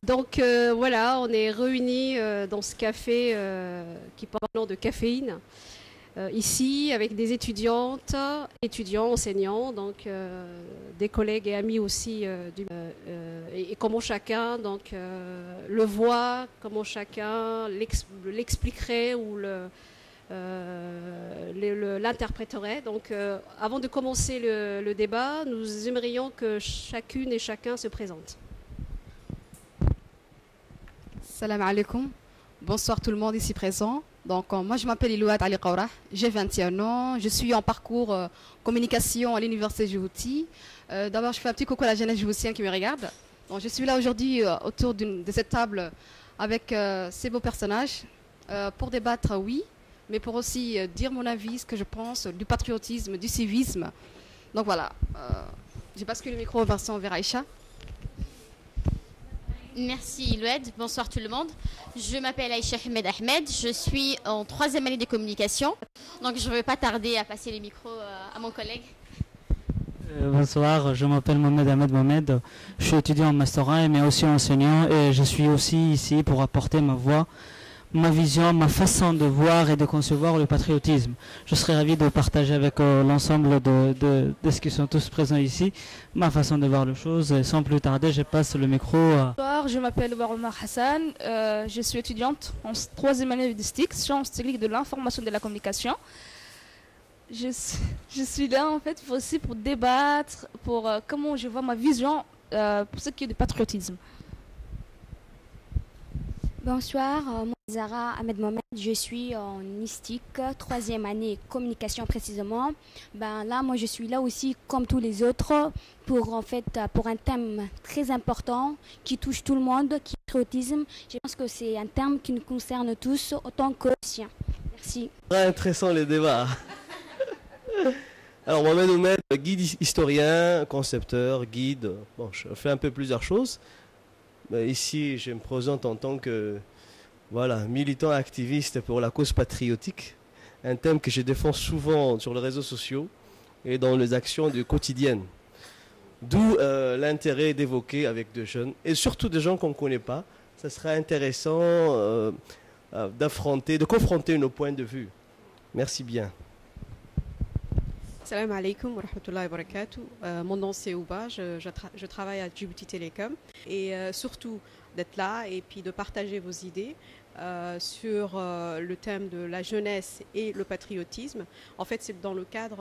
Donc voilà, on est réunis dans ce café qui porte le nom de caféine, ici avec des étudiantes, étudiants, enseignants, donc des collègues et amis aussi, et comment chacun donc, le voit, comment chacun l'expliquerait ou l'interpréterait. Donc avant de commencer le débat, nous aimerions que chacune et chacun se présente. Salam alaikum. Bonsoir tout le monde ici présent. Donc, moi, je m'appelle Ilouat Ali Kaurah, j'ai 21 ans, je suis en parcours communication à l'Université Djibouti. D'abord, je fais un petit coucou à la jeunesse djiboutienne qui me regarde. Donc, je suis là aujourd'hui autour de cette table avec ces beaux personnages pour débattre, oui, mais pour aussi dire mon avis, ce que je pense du patriotisme, du civisme. Donc voilà, j'ai basculé le micro vers Aïcha. Merci Iloued, bonsoir tout le monde. Je m'appelle Aïcha Ahmed, je suis en 3e année de communication. Donc je ne vais pas tarder à passer le micro à mon collègue. Bonsoir, je m'appelle Mohamed. Je suis étudiant en Master 1 mais aussi enseignant et je suis aussi ici pour apporter ma voix, ma vision, ma façon de voir et de concevoir le patriotisme. Je serais ravi de partager avec l'ensemble de ce qui sont tous présents ici, ma façon de voir les choses. Et sans plus tarder, je passe le micro à... Bonsoir, je m'appelle Omar Hassan, je suis étudiante en 3e année de STIC, sciences techniques de l'information et de la communication. Je suis là en fait aussi pour débattre, pour comment je vois ma vision pour ce qui est du patriotisme. Bonsoir, moi Zara Ahmed Mohamed, je suis en ISTIC, 3e année communication précisément. Là, moi je suis là aussi comme tous les autres pour un thème très important qui touche tout le monde, qui est le patriotisme. Je pense que c'est un thème qui nous concerne tous autant que siens. Merci. Très intéressant les débats. Alors Mohamed Oumed, guide historien, concepteur, guide, bon, je fais un peu plusieurs choses. Mais ici, je me présente en tant que militant activiste pour la cause patriotique, un thème que je défends souvent sur les réseaux sociaux et dans les actions quotidiennes. D'où l'intérêt d'évoquer avec des jeunes, et surtout des gens qu'on ne connaît pas. Ça serait intéressant de confronter nos points de vue. Merci bien. Salam alaikum wa rahmatullahi wa barakatuh. Mon nom c'est Ouba, je travaille à Djibouti Telecom et surtout d'être là et puis de partager vos idées sur le thème de la jeunesse et le patriotisme. En fait, c'est dans le cadre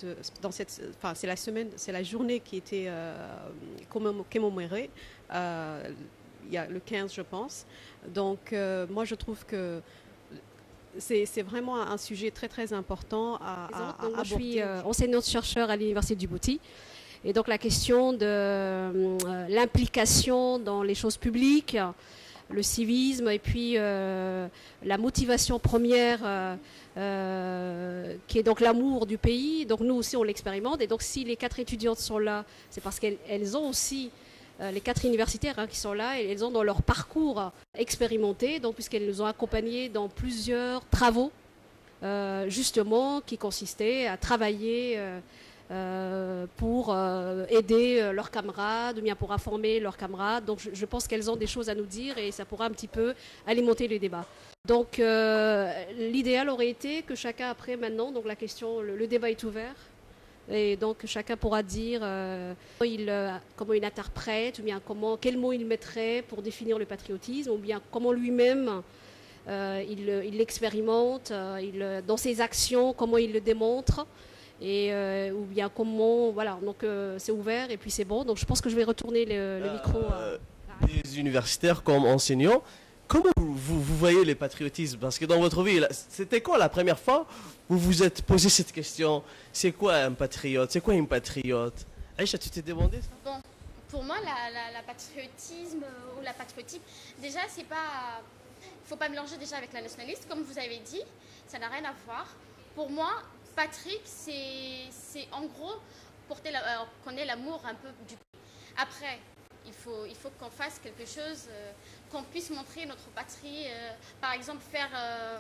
c'est la journée qui était commémorée il y a le 15 je pense. Donc moi je trouve que c'est vraiment un sujet très très important à aborder. Moi, je suis enseignante-chercheur à l'Université de Djibouti. Et donc la question de l'implication dans les choses publiques, le civisme et puis la motivation première qui est donc l'amour du pays. Donc nous aussi on l'expérimente. Et donc si les 4 étudiantes sont là, c'est parce qu'elles ont aussi... les 4 universitaires qui sont là, et elles ont dans leur parcours expérimenté, donc puisqu'elles nous ont accompagnés dans plusieurs travaux, justement, qui consistaient à travailler pour aider leurs camarades, ou bien pour informer leurs camarades. Donc je pense qu'elles ont des choses à nous dire et ça pourra un petit peu alimenter les débats. Donc l'idéal aurait été que chacun après maintenant, donc la question, le débat est ouvert. Et donc chacun pourra dire comment il interprète, ou bien quel mot il mettrait pour définir le patriotisme, ou bien comment lui-même il l'expérimente, dans ses actions, comment il le démontre, ou bien comment, voilà, donc c'est ouvert et puis c'est bon. Donc je pense que je vais retourner le micro. Les universitaires comme enseignants, comment vous voyez le patriotisme? Parce que dans votre vie, c'était quand la première fois vous vous êtes posé cette question? C'est quoi un patriote? C'est quoi une patriote? Aïcha, tu t'es demandé ça? Bon, pour moi, la patriotisme ou la patriotique, déjà, c'est pas... Il ne faut pas mélanger déjà avec la nationaliste, comme vous avez dit, ça n'a rien à voir. Pour moi, patrique, c'est en gros qu'on ait l'amour un peu du pays. Après, il faut qu'on fasse quelque chose, qu'on puisse montrer notre patrie, par exemple faire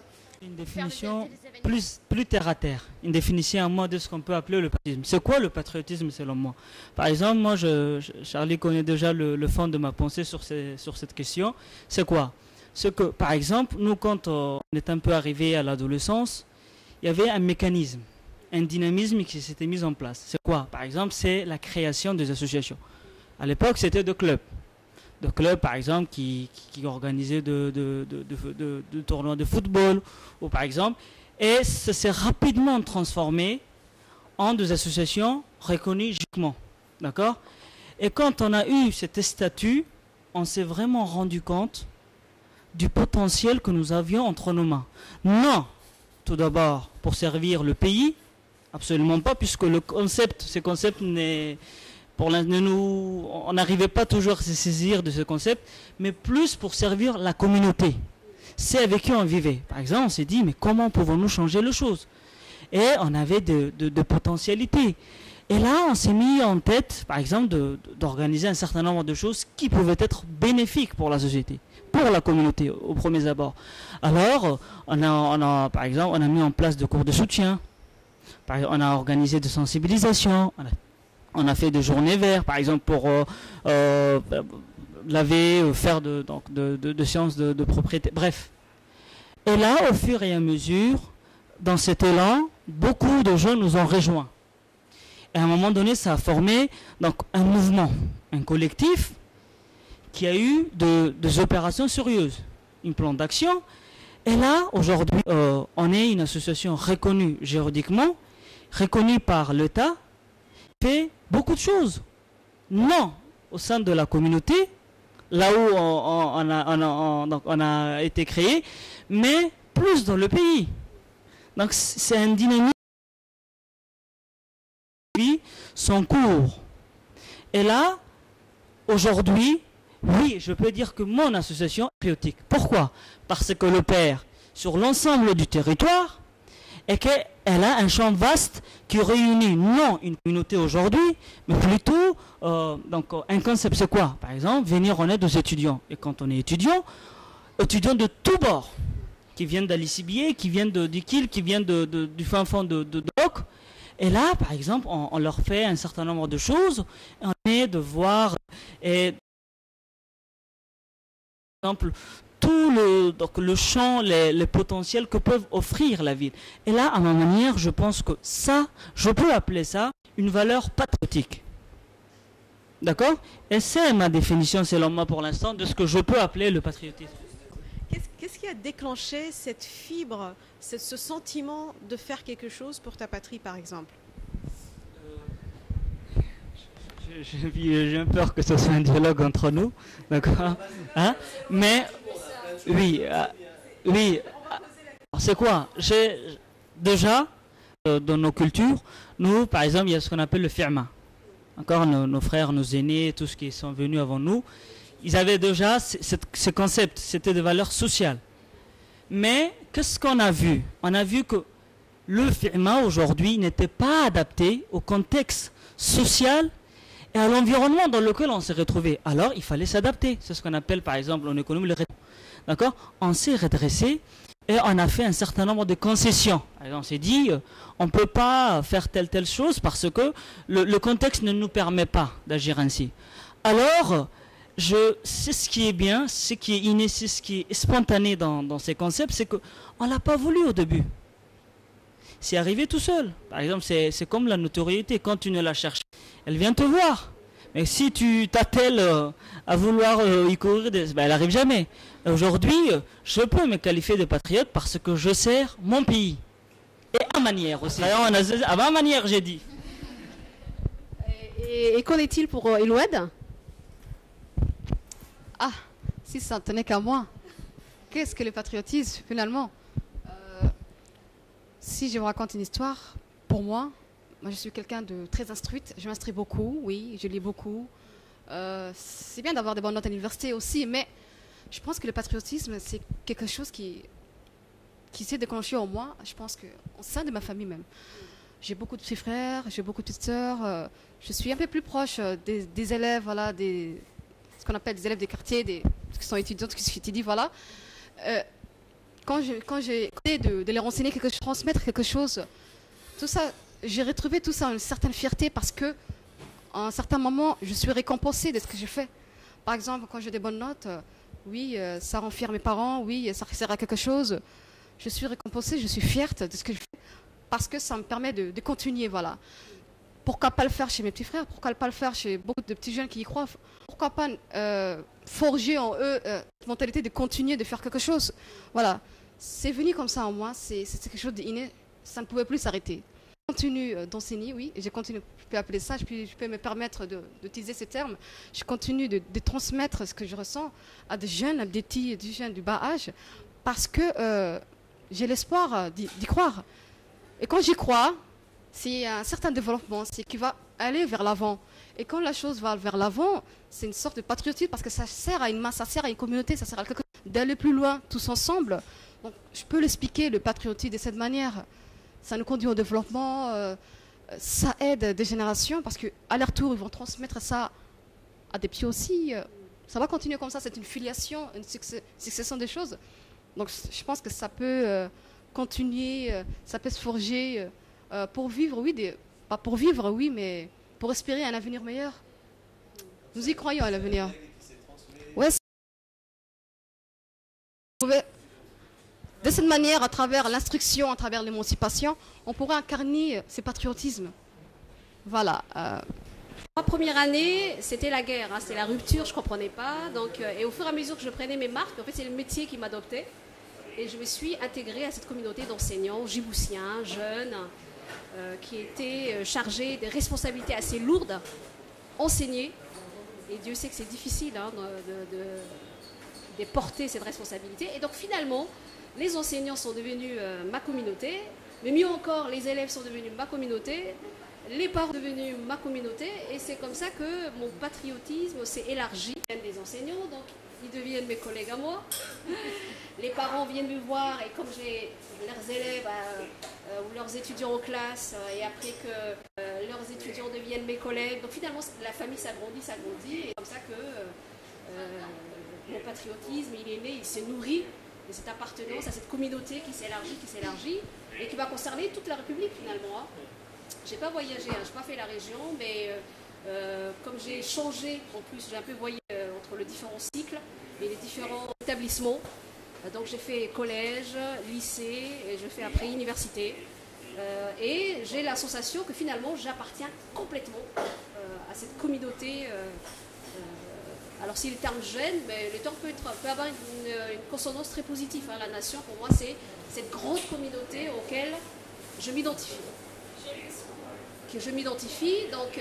Une faire définition des événements. plus terre à terre, une définition à moi de ce qu'on peut appeler le patriotisme. C'est quoi le patriotisme selon moi? Par exemple, moi, Charlie connaît déjà le fond de ma pensée sur cette question. C'est quoi? C'est que, par exemple, nous, quand on est un peu arrivé à l'adolescence, il y avait un mécanisme, un dynamisme qui s'était mis en place. C'est quoi? Par exemple, c'est la création des associations. À l'époque, c'était de clubs. De clubs, par exemple, qui organisaient de tournois de football, ou par exemple, et ça s'est rapidement transformé en des associations reconnues juridiquement. D'accord? Et quand on a eu cet statut, on s'est vraiment rendu compte du potentiel que nous avions entre nos mains. Non, tout d'abord, pour servir le pays, absolument pas, puisque ce concept n'est... on n'arrivait pas toujours à se saisir de ce concept, mais plus pour servir la communauté. C'est avec qui on vivait. Par exemple, on s'est dit, mais comment pouvons-nous changer les choses? Et on avait de potentialités. Et là, on s'est mis en tête, par exemple, d'organiser un certain nombre de choses qui pouvaient être bénéfiques pour la société, pour la communauté, au premier abord. Alors, par exemple, on a mis en place des cours de soutien. On a organisé des sensibilisations. On a fait des journées vertes, par exemple, pour faire de séances de propriété. Bref. Et là, au fur et à mesure, dans cet élan, beaucoup de gens nous ont rejoints. Et à un moment donné, ça a formé donc, un mouvement, un collectif qui a eu des opérations sérieuses, un plan d'action. Et là, aujourd'hui, on est une association reconnue juridiquement, reconnue par l'État, fait beaucoup de choses. Non au sein de la communauté, là où on a été créé, mais plus dans le pays. Donc c'est un dynamisme qui vit son cours. Et là, aujourd'hui, oui, je peux dire que mon association est patriotique. Pourquoi? Parce que le père, sur l'ensemble du territoire, et qu'elle a un champ vaste qui réunit non une communauté aujourd'hui, mais plutôt un concept. C'est quoi? Par exemple, venir en aide aux étudiants. Et quand on est étudiant de tous bords, qui viennent d'Alicibier, qui viennent du Kiel, qui viennent du fin fond de Doc. Et là, par exemple, on leur fait un certain nombre de choses. Et on est de voir, et, par exemple, tout le champ, les potentiels que peuvent offrir la ville. Et là, à ma manière, je pense que ça, je peux appeler ça une valeur patriotique. D'accord? Et c'est ma définition, selon moi, pour l'instant, de ce que je peux appeler le patriotisme. Qu'est-ce qui a déclenché cette fibre, ce sentiment de faire quelque chose pour ta patrie, par exemple? J'ai un peur que ce soit un dialogue entre nous. D'accord? Hein? Mais... Oui, oui. C'est quoi? Déjà, dans nos cultures, nous, par exemple, il y a ce qu'on appelle le firma. Encore nos frères, nos aînés, tous ceux qui sont venus avant nous, ils avaient déjà ce concept, c'était des valeurs sociales. Mais qu'est-ce qu'on a vu? On a vu que le firma aujourd'hui n'était pas adapté au contexte social et à l'environnement dans lequel on s'est retrouvé. Alors, il fallait s'adapter. C'est ce qu'on appelle, par exemple, en économie, le redressement. D'accord? On s'est redressé et on a fait un certain nombre de concessions. Par exemple, on s'est dit, on ne peut pas faire telle chose parce que le contexte ne nous permet pas d'agir ainsi. Alors, c'est ce qui est bien, ce qui est inné, c'est ce qui est spontané dans ces concepts, c'est qu'on ne l'a pas voulu au début. C'est arrivé tout seul. Par exemple, c'est comme la notoriété. Quand tu ne la cherches, elle vient te voir. Mais si tu t'attelles à vouloir y courir, elle n'arrive jamais. Aujourd'hui, je peux me qualifier de patriote parce que je sers mon pays. Et à manière aussi. À ma manière, j'ai dit. Et qu'en est-il pour Elouad? Ah, si ça ne tenait qu'à moi. Qu'est-ce que le patriotisme, finalement? Si je vous raconte une histoire, pour moi je suis quelqu'un de très instruite. Je m'instruis beaucoup, oui, je lis beaucoup. C'est bien d'avoir des bonnes notes à l'université aussi, mais je pense que le patriotisme, c'est quelque chose qui s'est déclenché en moi, je pense qu'au sein de ma famille même. J'ai beaucoup de petits frères, j'ai beaucoup de petites sœurs. Je suis un peu plus proche des élèves, voilà, ce qu'on appelle des élèves des quartiers, qui sont étudiants, qui s'étudient, voilà. quand j'ai de les renseigner quelque chose, transmettre quelque chose, tout ça, j'ai retrouvé tout ça une certaine fierté parce que à un certain moment, je suis récompensée de ce que j'ai fait. Par exemple, quand j'ai des bonnes notes, oui, ça rend fier mes parents, oui, ça sert à quelque chose. Je suis récompensée, je suis fière de ce que je fais parce que ça me permet de continuer, voilà. Pourquoi pas le faire chez mes petits frères? Pourquoi pas le faire chez beaucoup de petits jeunes qui y croient? Pourquoi pas forger en eux cette mentalité de continuer de faire quelque chose? Voilà, c'est venu comme ça en moi, c'est quelque chose d'inné, ça ne pouvait plus s'arrêter. Je continue d'enseigner, oui, et je continue, je peux appeler ça, je peux me permettre d'utiliser ces termes. Je continue de transmettre ce que je ressens à des jeunes, à des petits jeunes du bas âge, parce que j'ai l'espoir d'y croire. Et quand j'y crois, c'est un certain développement, c'est qui va aller vers l'avant. Et quand la chose va vers l'avant, c'est une sorte de patriotisme parce que ça sert à une masse, ça sert à une communauté, ça sert à quelque chose d'aller plus loin tous ensemble. Donc je peux l'expliquer, le patriotisme, de cette manière. Ça nous conduit au développement, ça aide des générations parce qu'à leur tour, ils vont transmettre ça à des petits aussi. Ça va continuer comme ça, c'est une filiation, une succession des choses. Donc je pense que ça peut continuer, ça peut se forger pour vivre, oui, pas pour vivre, oui, mais pour espérer un avenir meilleur. Nous y croyons à l'avenir. Ouais, de cette manière, à travers l'instruction, à travers l'émancipation, on pourrait incarner ce patriotisme. Voilà. Ma première année, c'était la guerre, hein, c'était la rupture, je ne comprenais pas. Donc, et au fur et à mesure que je prenais mes marques, en fait, c'est le métier qui m'adoptait. Et je me suis intégrée à cette communauté d'enseignants djiboutiens, jeunes, qui étaient chargés de responsabilités assez lourdes, enseigner. Et Dieu sait que c'est difficile hein, de porter cette responsabilité. Et donc finalement, les enseignants sont devenus ma communauté, mais mieux encore, les élèves sont devenus ma communauté, les parents sont devenus ma communauté, et c'est comme ça que mon patriotisme s'est élargi. Des enseignants, donc ils deviennent mes collègues à moi. Les parents viennent me voir, et comme j'ai leurs élèves ou leurs étudiants en classe, et après que leurs étudiants deviennent mes collègues, donc finalement la famille s'agrandit, et c'est comme ça que mon patriotisme, il est né, il s'est nourri de cette appartenance à cette communauté qui s'élargit, et qui va concerner toute la République finalement. Hein. J'ai pas voyagé, hein, j'ai pas fait la région, mais comme j'ai changé, en plus j'ai un peu voyagé entre les différents cycles et les différents établissements. Donc j'ai fait collège, lycée, et je fais après université. Et j'ai la sensation que finalement j'appartiens complètement à cette communauté. Alors si le terme gêne, mais le terme peut avoir une consonance très positive. Hein. La nation, pour moi, c'est cette grande communauté auquel je m'identifie. Donc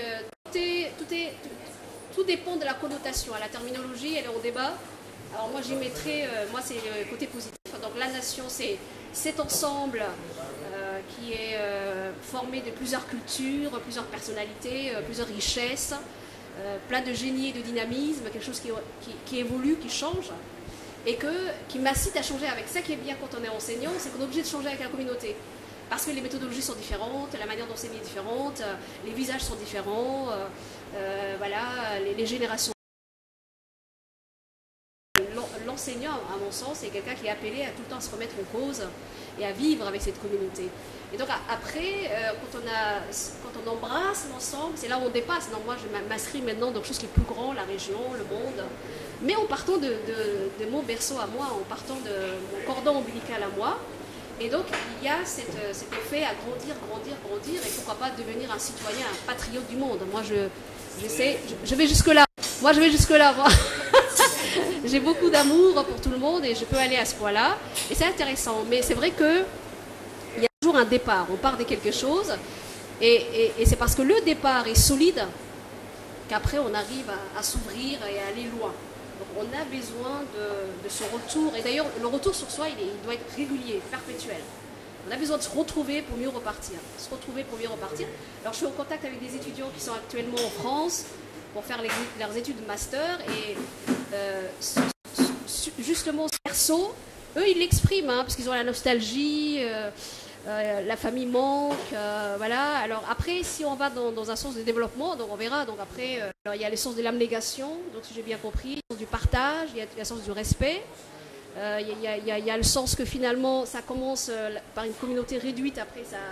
tout dépend de la connotation. La terminologie, elle est au débat. Alors moi j'y mettrais, moi c'est le côté positif. Donc la nation, c'est cet ensemble qui est formé de plusieurs cultures, plusieurs personnalités, plusieurs richesses, plein de génie et de dynamisme, quelque chose qui évolue, qui change, et qui m'incite à changer avec. Ça qui est bien quand on est enseignant, c'est qu'on est obligé de changer avec la communauté. Parce que les méthodologies sont différentes, la manière d'enseigner est différente, les visages sont différents, voilà, les générations. L'enseignant, à mon sens, est quelqu'un qui est appelé à tout le temps se remettre en cause et à vivre avec cette communauté. Et donc après, quand on embrasse l'ensemble, c'est là où on dépasse. Donc moi, je m'inscris maintenant dans quelque chose qui est plus grand, la région, le monde. Mais en partant de mon berceau à moi, en partant de mon cordon ombilical à moi. Et donc, il y a cet effet à grandir, et pourquoi pas devenir un citoyen, un patriote du monde. Moi, je vais jusque-là. Moi. J'ai beaucoup d'amour pour tout le monde et je peux aller à ce point-là. Et c'est intéressant. Mais c'est vrai qu'il y a toujours un départ. On part de quelque chose. Et c'est parce que le départ est solide qu'après, on arrive à s'ouvrir et à aller loin. Donc on a besoin de ce retour. Et d'ailleurs, le retour sur soi, il doit être régulier, perpétuel. On a besoin de se retrouver pour mieux repartir. Alors je suis en contact avec des étudiants qui sont actuellement en France pour faire leurs études de master. Et justement, ce perso, eux, ils l'expriment, hein, parce qu'ils ont la nostalgie, la famille manque, voilà. Alors après, si on va dans un sens de développement, donc on verra. Donc après, alors, il y a le sens de l'abnégation, donc si j'ai bien compris, le sens du partage, il y a le sens du respect. Il y a le sens que finalement ça commence par une communauté réduite, après ça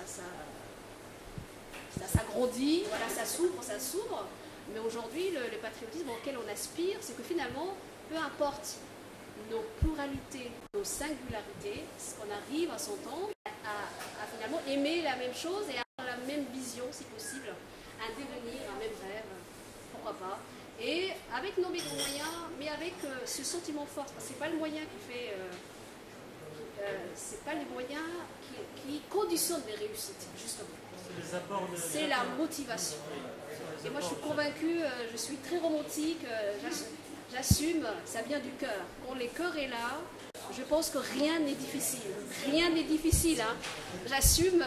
s'agrandit, voilà, ça s'ouvre. Mais aujourd'hui, le patriotisme auquel on aspire, c'est que finalement, peu importe nos pluralités, nos singularités, ce qu'on arrive à s'entendre, à finalement aimer la même chose et avoir la même vision, si possible, un devenir, un même rêve, pourquoi pas. Et avec nos moyens, mais avec ce sentiment fort, parce que c'est pas le moyen qui fait, c'est pas les moyens qui conditionnent les réussites, justement. C'est la motivation. Et moi, je suis convaincue, je suis très romantique, j'assume, ça vient du cœur. Quand le cœur est là, je pense que rien n'est difficile. Rien n'est difficile, hein. J'assume.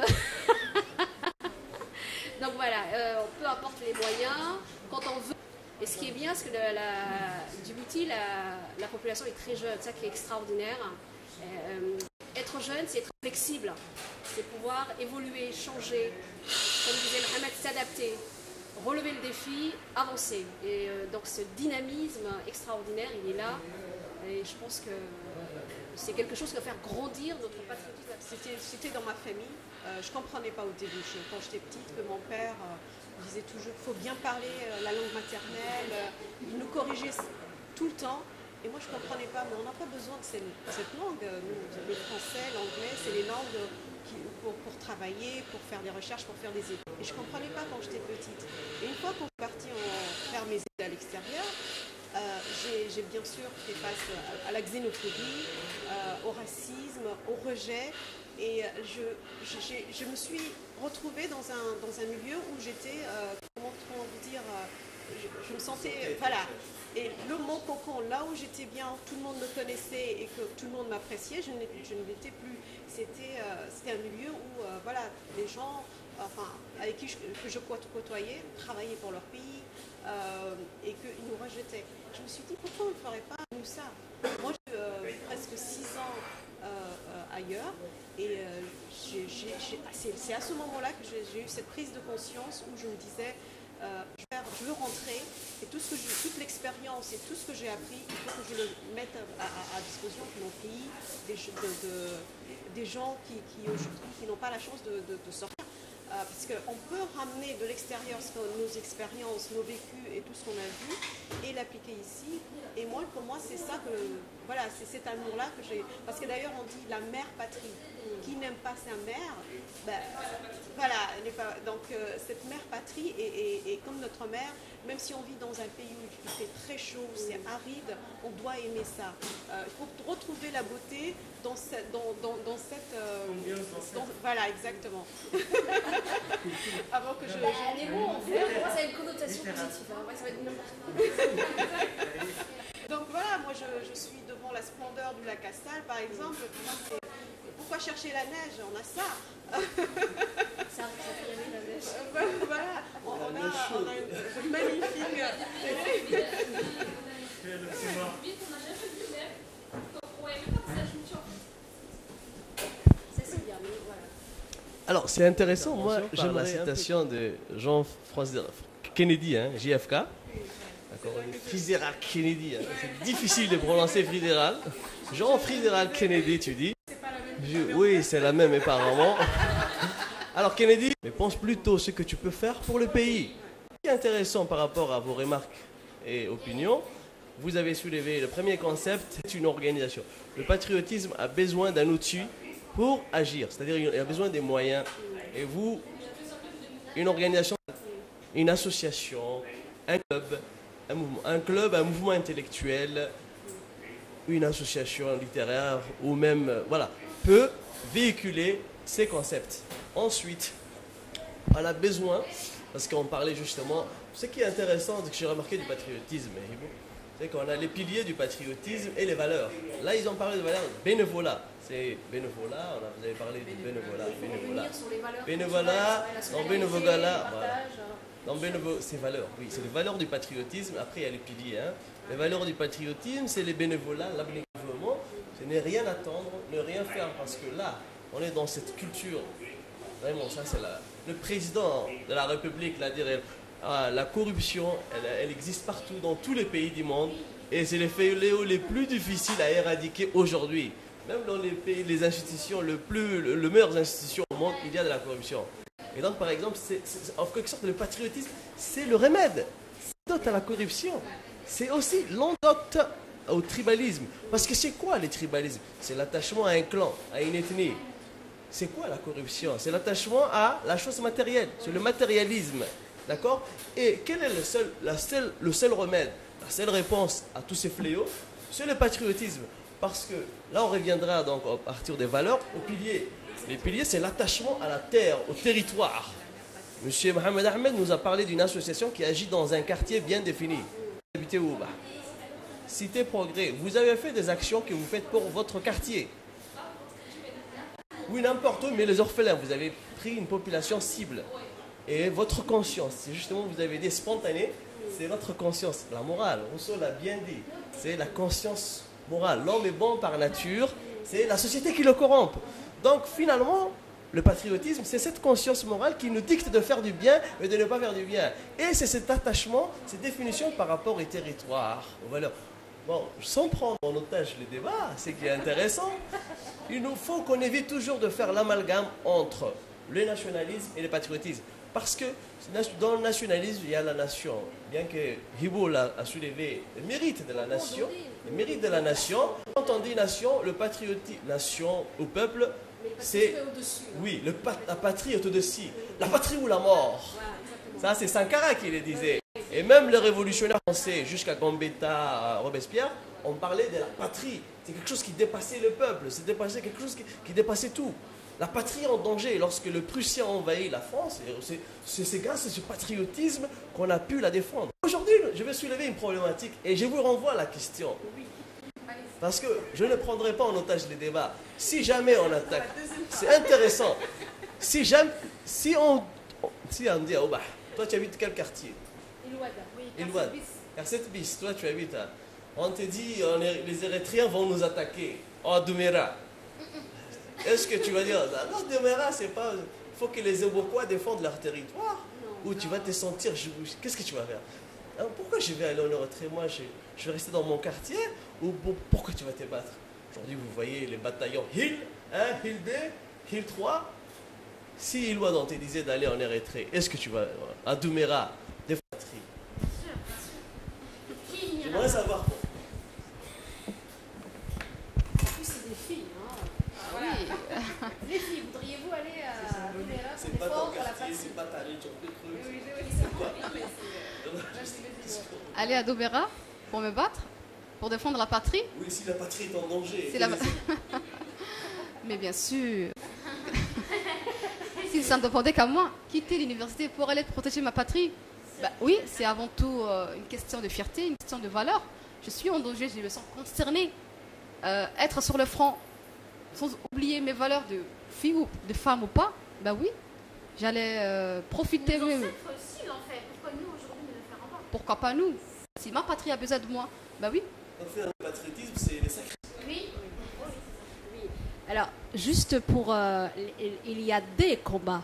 Donc voilà, peu importe les moyens, quand on veut. Et ce qui est bien, c'est que Djibouti, la population est très jeune, ça qui est extraordinaire. Être jeune, c'est être flexible, c'est pouvoir évoluer, changer, comme disait Mohamed, s'adapter, relever le défi, avancer. Et donc ce dynamisme extraordinaire, il est là. Et je pense que c'est quelque chose qui va faire grandir notre patriotisme. C'était dans ma famille. Je ne comprenais pas au début, quand j'étais petite, que mon père disait toujours qu'il faut bien parler la langue maternelle. Il nous corrigeait tout le temps. Et moi, je ne comprenais pas, mais on n'a pas besoin de cette langue. Nous, le français, l'anglais, c'est les langues pour travailler, pour faire des recherches, pour faire des études. Et je ne comprenais pas quand j'étais petite. Et une fois qu'on est parti faire mes études à l'extérieur, j'ai bien sûr fait face à la xénophobie, au racisme, au rejet. Et je me suis retrouvée dans un milieu où j'étais, comment vous dire, je me sentais, voilà. Et mon cocon, là où j'étais bien, tout le monde me connaissait et que tout le monde m'appréciait, je ne l'étais plus. C'était un milieu où, voilà, les gens, enfin, avec qui je côtoyais, travaillaient pour leur pays et qu'ils nous rejetaient. Je me suis dit, pourquoi on ne ferait pas nous ça? Moi, j'ai presque 6 ans ailleurs et c'est à ce moment-là que j'ai eu cette prise de conscience où je me disais, je veux rentrer et toute l'expérience et tout ce que j'ai appris, il faut que je le mette à disposition de mon pays, des gens qui aujourd'hui qui n'ont pas la chance de sortir. Parce qu'on peut ramener de l'extérieur nos expériences, nos vécus et tout ce qu'on a vu et l'appliquer ici. Et moi, pour moi, c'est ça que, voilà, c'est cet amour-là que j'ai. Parce que d'ailleurs, on dit la mère patrie. Qui n'aime pas sa mère, ben, voilà, donc cette mère patrie est comme notre mère, même si on vit dans un pays où il fait très chaud, c'est aride, on doit aimer ça. Il faut retrouver la beauté dans cette... voilà, exactement. Avant que je... Les mots, en fait, pour moi, ça a une connotation positive. Hein. Ouais, ça va être... Donc voilà, moi je suis devant la splendeur du lac Castal, par exemple. Pourquoi chercher la neige? On a ça. Ça fait rêver la neige. Voilà, on a une magnifique... Alors, c'est intéressant. Moi, j'aime la citation de Jean-François Kennedy, hein, JFK. D'accord, Fitzgerald Kennedy. Hein. C'est difficile de prononcer Fitzgerald. Jean-Fitzgerald Kennedy, tu dis. Oui, c'est la même apparemment. Alors, Kennedy, mais pense plutôt ce que tu peux faire pour le pays. Ce qui est intéressant par rapport à vos remarques et opinions, vous avez soulevé le premier concept, c'est une organisation. Le patriotisme a besoin d'un outil pour agir, c'est-à-dire il a besoin des moyens. Et vous, une organisation, une association, un club, un mouvement intellectuel, une association littéraire ou même, voilà, peut véhiculer ces concepts. Ensuite, on a besoin, parce qu'on parlait justement, ce qui est intéressant, c'est que j'ai remarqué du patriotisme, c'est qu'on a les piliers du patriotisme et les valeurs. Là, ils ont parlé de valeurs bénévolat. C'est bénévolat, vous avez parlé du bénévolat. Bénévolat, c'est valeurs, oui, c'est les valeurs du patriotisme. Après, il y a les piliers. Hein. Les valeurs du patriotisme, c'est les bénévolats, l'abnégement. C'est ne rien attendre, ne rien faire, parce que là, on est dans cette culture. Vraiment, ça, c'est le président de la République l'a dit. la corruption, elle existe partout, dans tous les pays du monde. Et c'est les fléaux les plus difficiles à éradiquer aujourd'hui. Même dans les pays, les institutions, les meilleures institutions au monde, il y a de la corruption. Et donc, par exemple, en quelque sorte, le patriotisme, c'est le remède. C'est l'antidote à la corruption. C'est aussi l'antidote au tribalisme. Parce que c'est quoi le tribalisme? C'est l'attachement à un clan, à une ethnie. C'est quoi la corruption? C'est l'attachement à la chose matérielle. C'est le matérialisme. D'accord? Et quel est le seul remède, la seule réponse à tous ces fléaux? C'est le patriotisme. Parce que là, on reviendra donc à partir des valeurs aux piliers. Les piliers, c'est l'attachement à la terre, au territoire. Monsieur Mohamed Ahmed nous a parlé d'une association qui agit dans un quartier bien défini. Vous habitez où? Cité Progrès. Vous avez fait des actions que vous faites pour votre quartier. Oui, n'importe où, mais les orphelins, vous avez pris une population cible. Et votre conscience, c'est justement, vous avez dit spontané, c'est votre conscience, la morale. Rousseau l'a bien dit. C'est la conscience morale. L'homme est bon par nature, c'est la société qui le corrompt. Donc finalement, le patriotisme, c'est cette conscience morale qui nous dicte de faire du bien et de ne pas faire du bien. Et c'est cet attachement, cette définition par rapport au territoire, aux valeurs. Bon, sans prendre en otage les débats, ce qui est intéressant, il nous faut qu'on évite toujours de faire l'amalgame entre le nationalisme et le patriotisme. Parce que dans le nationalisme, il y a la nation. Bien que Hiboul a soulevé le mérite de la nation, quand on dit nation, le patriotisme, nation au peuple, c'est, oui, la patrie est au-dessus. La patrie ou la mort. Ça, c'est Sankara qui le disait. Et même les révolutionnaires français, jusqu'à Gambetta, Robespierre, on parlait de la patrie. C'est quelque chose qui dépassait le peuple, c'est quelque chose qui dépassait tout. La patrie en danger, lorsque le Prussien envahit la France, c'est grâce à ce patriotisme qu'on a pu la défendre. Aujourd'hui, je vais soulever une problématique et je vous renvoie à la question. Parce que je ne prendrai pas en otage les débats. Si jamais on attaque, c'est intéressant. Si on dit, oh bah, toi tu habites quel quartier? Ilouad. Quartier bis, toi tu habites. On te dit, les Érythréens vont nous attaquer. Oh, Doumera. Est-ce que tu vas dire, non, Doumera, c'est pas. Il faut que les Ebokois défendent leur territoire. Ou tu vas te sentir. Qu'est-ce que tu vas faire? Alors, pourquoi je vais aller en Érythrée? Moi, je vais rester dans mon quartier. Ou pourquoi tu vas te battre? Aujourd'hui, vous voyez les bataillons Hill 1, Hill 2, Hill 3. Si Ilouad on te disait d'aller en Érythrée, est-ce que tu vas à Doumera des patries? J'aimerais savoir pourquoi. C'est des filles. Les filles, voudriez-vous aller à Doumera? C'est pas ton quartier, c'est pas ta région de trucs. Aller à Doumera pour me battre, pour défendre la patrie. Oui, si la patrie est en danger. Mais bien sûr. Si ça ne dépendait qu'à moi, quitter l'université pour aller protéger ma patrie, bah, oui, c'est avant tout une question de fierté, une question de valeur. Je suis en danger, je me sens concernée. Être sur le front, sans oublier mes valeurs de fille ou de femme ou pas, bah oui, j'allais profiter. Nos ancêtres aussi l'ont fait. Pourquoi nous aujourd'hui ne le ferons pas? Pourquoi pas nous? Si ma patrie a besoin de moi, bah oui. Donc faire le patriotisme, c'est les sacrifices. Oui. Alors, juste pour... il y a des combats.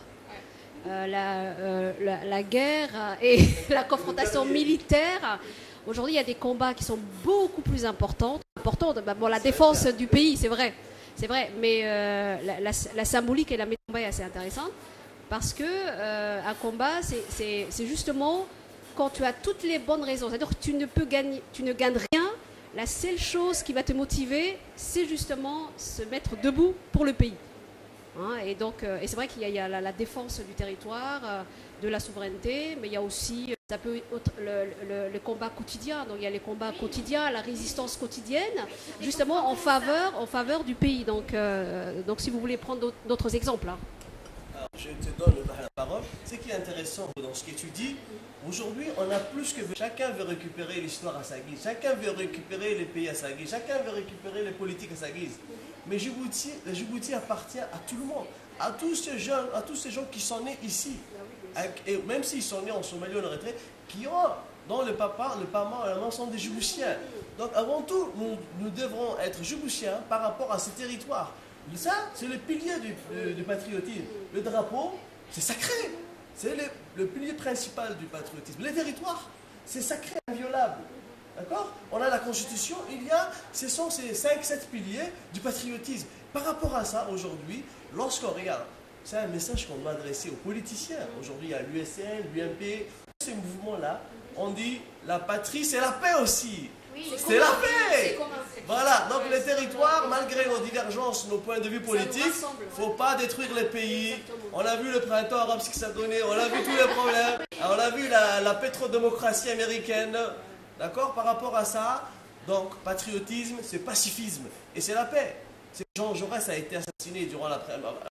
La guerre et la confrontation militaire. Aujourd'hui, il y a des combats qui sont beaucoup plus importants. Bon, la défense du pays, c'est vrai. C'est vrai, mais la symbolique et la métaphore est assez intéressante. Parce que un combat, c'est justement quand tu as toutes les bonnes raisons. C'est-à-dire que tu ne gagnes rien. La seule chose qui va te motiver, c'est justement se mettre debout pour le pays. Hein, et c'est vrai qu'il y a la défense du territoire, de la souveraineté, mais il y a aussi le combat quotidien. Donc il y a les combats quotidiens, la résistance quotidienne, justement en faveur du pays. Donc si vous voulez prendre d'autres exemples. Hein. Alors, je te donne la parole. Ce qui est intéressant dans ce que tu dis, aujourd'hui, on a plus que... Chacun veut récupérer l'histoire à sa guise. Chacun veut récupérer les pays à sa guise. Chacun veut récupérer les politiques à sa guise. Mais Djibouti appartient à tout le monde. À tous ces gens qui sont nés ici. Et même s'ils sont nés en Somalie ou en Érythrée, qui ont, dans le papa, le maman et la maman sont des Djiboutiens. Donc avant tout, nous devrons être Djiboutiens par rapport à ces territoires. Ça, c'est le pilier du patriotisme. Le drapeau, c'est sacré. C'est le pilier principal du patriotisme. Les territoires, c'est sacré, inviolable. D'accord? On a la Constitution, ce sont ces 5-7 piliers du patriotisme. Par rapport à ça, aujourd'hui, lorsqu'on regarde, c'est un message qu'on doit adresser aux politiciens. Aujourd'hui, il y a l'USN, l'UMP, ces mouvements-là, on dit la patrie, c'est la paix aussi. C'est la paix. Voilà, donc les territoires, malgré nos divergences, nos points de vue politiques, il ne faut pas détruire les pays. On a vu le printemps arabe, ce que ça donnait, on a vu tous les problèmes, on a vu la pétrodémocratie américaine. D'accord? Par rapport à ça, donc patriotisme, c'est pacifisme. Et c'est la paix. Jean Jaurès a été assassiné durant la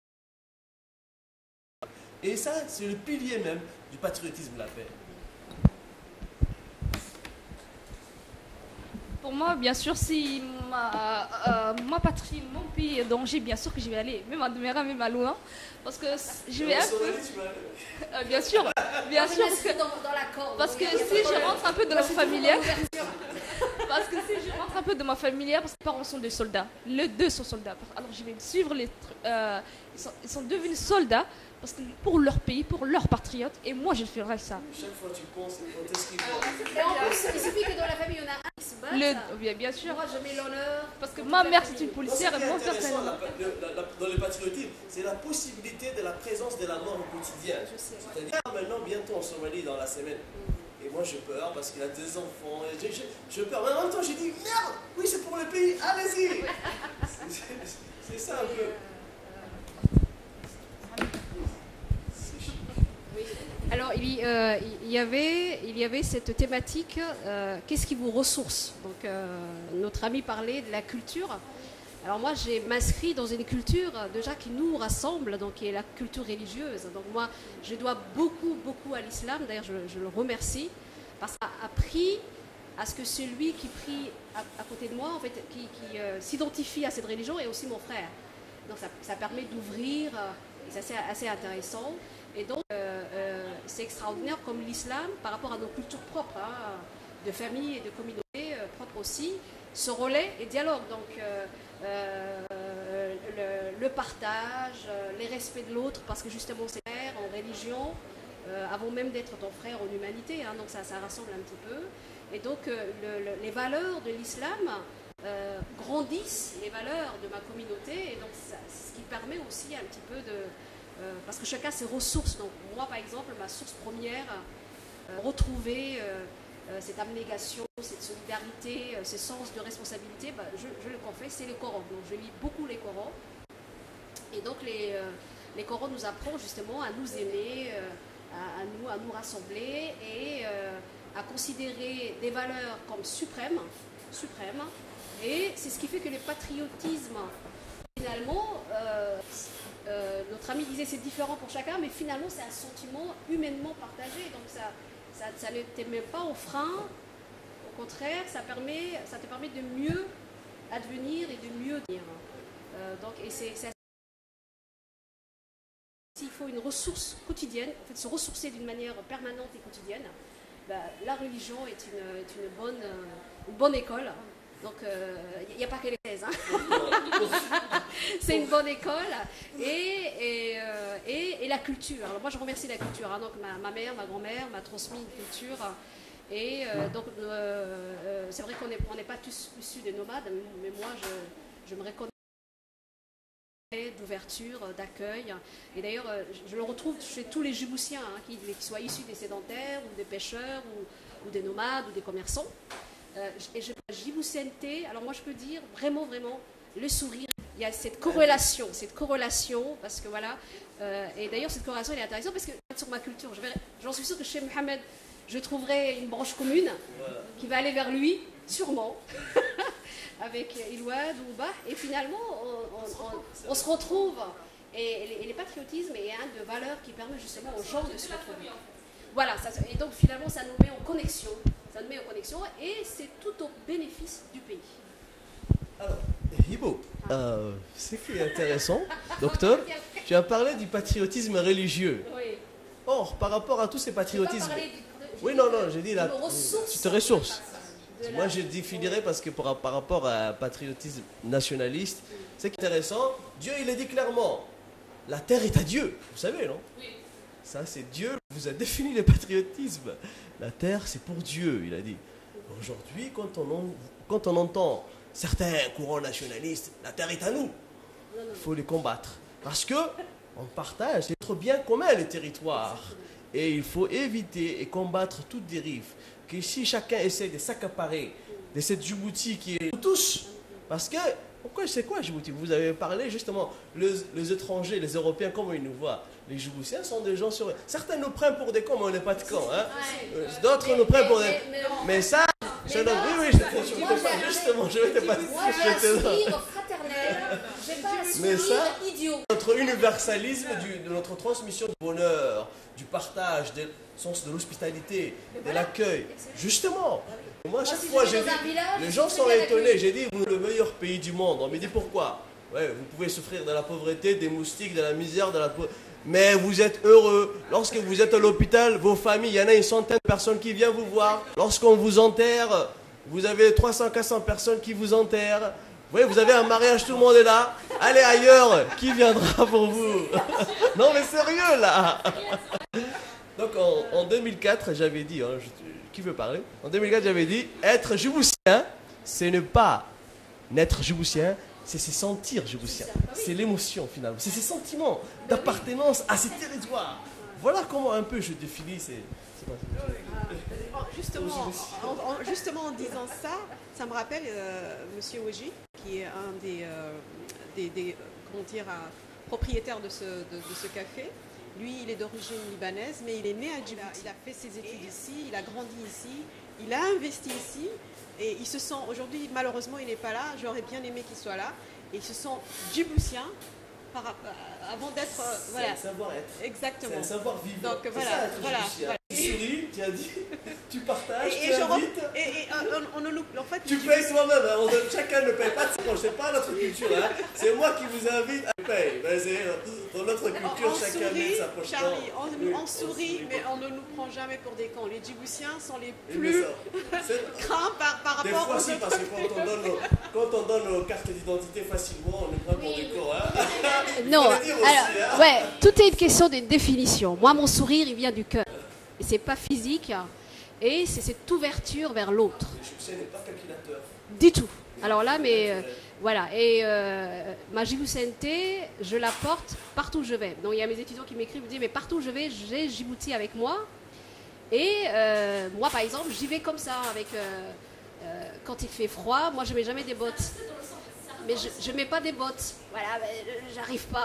et ça, c'est le pilier même du patriotisme, la paix. Pour moi, bien sûr, si ma patrie, mon pays est en danger, bien sûr que je vais aller, même à Doumera, même à loin, parce que je vais un peu... bien sûr, parce que si je rentre un peu dans la familiale, parce que si je rentre un peu dans ma familiale, parce que mes parents sont des soldats, les deux sont soldats, alors je vais suivre ils sont devenus soldats, parce que pour leur pays, pour leurs patriotes, et moi je ferai ça. Chaque fois tu penses, quand est-ce qu'il faut... Et en plus, il suffit que dans la famille, il y en a un qui se bat. Bien sûr. Moi, je mets l'honneur. Parce que ma mère, c'est une policière et mon père, c'est dans le patriotisme, c'est la possibilité de la présence de la mort au quotidien. C'est-à-dire, maintenant, bientôt en Somalie, dans la semaine. Et moi, je peur parce qu'il a des enfants. Et je peur. Mais en même temps, j'ai dit, merde, oui, c'est pour le pays, allez-y. C'est ça un peu. Alors, il y avait cette thématique, qu'est-ce qui vous ressource? Donc, notre ami parlait de la culture. Alors moi, j'ai m'inscrit dans une culture déjà qui nous rassemble, donc qui est la culture religieuse. Donc moi, je dois beaucoup, beaucoup à l'islam. D'ailleurs, je le remercie parce qu'il a appris à ce que celui qui prie à côté de moi, en fait, qui s'identifie à cette religion, est aussi mon frère. Donc ça permet d'ouvrir, et c'est assez intéressant. Et donc, c'est extraordinaire comme l'islam, par rapport à nos cultures propres, hein, de famille et de communauté propres aussi, se relaie et dialogue. Donc, le partage, les respects de l'autre, parce que justement, c'est frère en religion, avant même d'être ton frère en humanité. Hein, donc, ça rassemble un petit peu. Et donc, les valeurs de l'islam grandissent les valeurs de ma communauté. Et donc, c'est ce qui permet aussi un petit peu de... parce que chacun a ses ressources. Donc moi, par exemple, ma source première, retrouver cette abnégation, cette solidarité, ce sens de responsabilité, je le confesse, c'est le Coran. Donc je lis beaucoup les Corans. Et donc les Corans nous apprennent justement à nous aimer, à nous rassembler et à considérer des valeurs comme suprêmes. Et c'est ce qui fait que le patriotisme, finalement... notre ami disait c'est différent pour chacun, mais finalement c'est un sentiment humainement partagé. Donc ça ne te met pas au frein. Au contraire, ça te permet de mieux advenir et de mieux dire. S'il faut une ressource quotidienne, en fait, se ressourcer d'une manière permanente et quotidienne, la religion est une bonne école. Donc, il n'y a pas que les thèses. Hein. C'est une bonne école. Et la culture. Alors, moi, je remercie la culture. Hein. Donc, ma mère, ma grand-mère m'a transmis une culture. Et donc, c'est vrai qu'on n'est pas tous issus des nomades, mais moi, je me reconnais d'ouverture, d'accueil. Et d'ailleurs, je le retrouve chez tous les Djiboutiens, hein, qu'ils soient issus des sédentaires, ou des pêcheurs, ou des nomades, ou des commerçants. Et je Djiboutienneté, alors moi je peux dire vraiment le sourire, il y a cette corrélation parce que voilà, et d'ailleurs cette corrélation elle est intéressante parce que sur ma culture, j'en suis sûre que chez Mohamed je trouverai une branche commune qui va aller vers lui, sûrement, avec Ilouad ou Bah, et finalement on se retrouve, et le patriotisme est un de valeurs qui permet justement aux gens de se retrouver. Voilà, et donc finalement ça nous met en connexion. Ça nous met en connexion et c'est tout au bénéfice du pays. Alors, Hibo, ce qui est intéressant, docteur, tu as parlé du patriotisme religieux. Oui. Or, par rapport à tous ces patriotismes... Oui, non, j'ai dit là, tu te ressources. Moi, je définirais parce que par rapport à un patriotisme nationaliste, c'est intéressant. Dieu, il a dit clairement, la terre est à Dieu. Vous savez, non? Oui. Ça, c'est Dieu qui vous a défini le patriotisme. La terre, c'est pour Dieu, il a dit. Aujourd'hui, quand on entend certains courants nationalistes, la terre est à nous. Il faut les combattre. Parce que on partage notre bien commun, les territoires. Et il faut éviter et combattre toute dérive. Que si chacun essaie de s'accaparer de cette Djibouti qui est tous, parce que, pourquoi c'est quoi Djibouti? Vous avez parlé justement, les étrangers, les Européens, comment ils nous voient? Les Djiboutiens sont des gens sur... Certains nous prennent pour des cons, mais on n'est pas de cons. Hein? D'autres nous prennent pour des... Mais ça, oui, justement, je vais te passer. Mais ça, notre universalisme de notre transmission du bonheur, du partage, du sens de l'hospitalité, de l'accueil. Justement, moi, chaque fois, j'ai dit, les gens sont étonnés. J'ai dit, vous êtes le meilleur pays du monde. On me dit pourquoi? Ouais, vous pouvez souffrir de la pauvreté, des moustiques, de la misère, de la mais vous êtes heureux. Lorsque vous êtes à l'hôpital, vos familles, il y en a une centaine de personnes qui viennent vous voir. Lorsqu'on vous enterre, vous avez 300-400 personnes qui vous enterrent. Vous voyez, vous avez un mariage, tout le monde est là. Allez ailleurs, qui viendra pour vous? Non mais sérieux là. Donc en 2004, j'avais dit, hein, qui veut parler? En 2004, j'avais dit, être djiboutien, c'est ne pas n'être djiboutien, c'est se sentir djiboutien. C'est l'émotion finalement, c'est ces sentiments d'appartenance à ces territoires. Voilà comment un peu je définis ces... Justement, en disant ça, ça me rappelle Monsieur Oji, qui est un des propriétaires de ce café. Lui, il est d'origine libanaise, mais il est né à Djibouti. Il a fait ses études ici, il a grandi ici, il a investi ici. Et il se sent, aujourd'hui, malheureusement, il n'est pas là. J'aurais bien aimé qu'il soit là. Et il se sent djiboutien avant d'être... voilà. C'est un savoir-être. Exactement. C'est un savoir-vivre. Donc voilà. Tu souris, tu as dit, tu partages, tu invites. En fait, tu payes toi-même. Hein. Chacun ne paye pas. C'est pas notre culture. Hein. C'est moi qui vous invite à payer. Dans notre culture, chacun met sa poche. Charlie, on sourit, mais on ne nous prend jamais pour des cons. Les Djiboutiens sont les plus craints par rapport aux autres. Des fois, si, parce que quand on donne nos cartes d'identité facilement, on nous prend pour des cons. Hein. Non, alors, ouais, tout est une question de définition. Moi, mon sourire, il vient du cœur. Et c'est pas physique. Et c'est cette ouverture vers l'autre. Le succès n'est pas calculateur. Du tout. Alors là, mais voilà. Et ma djiboutienneté, je la porte partout où je vais. Donc il y a mes étudiants qui m'écrivent, me disent, mais partout où je vais, j'ai Djibouti avec moi. Et moi, par exemple, j'y vais comme ça. Avec quand il fait froid, moi, je mets jamais des bottes. Mais je ne mets pas des bottes. Voilà, j'arrive pas.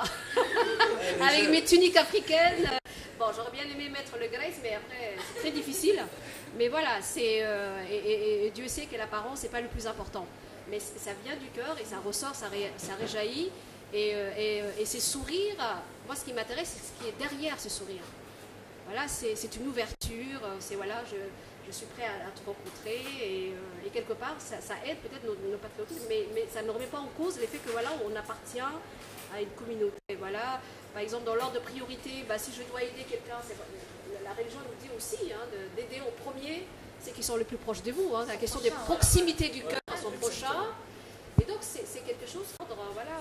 Avec mes tuniques africaines. Bon, j'aurais bien aimé mettre le grace, mais après, c'est très difficile. Mais voilà, c'est et Dieu sait que l'apparence, c'est pas le plus important. Mais ça vient du cœur et ça ressort, ça réjaillit. Et ces sourires, moi, ce qui m'intéresse, c'est ce qui est derrière ce sourire. Voilà, c'est une ouverture. C'est voilà, je suis prêt à te rencontrer et quelque part ça aide peut-être nos patriotismes, mais ça ne remet pas en cause l'effet que voilà, on appartient à une communauté. Voilà, par exemple dans l'ordre de priorité, si je dois aider quelqu'un, la religion nous dit aussi d'aider au premier, c'est qu'ils sont les plus proches de vous. Hein, la question de proximité du cœur à son prochain. Et donc c'est quelque chose voilà.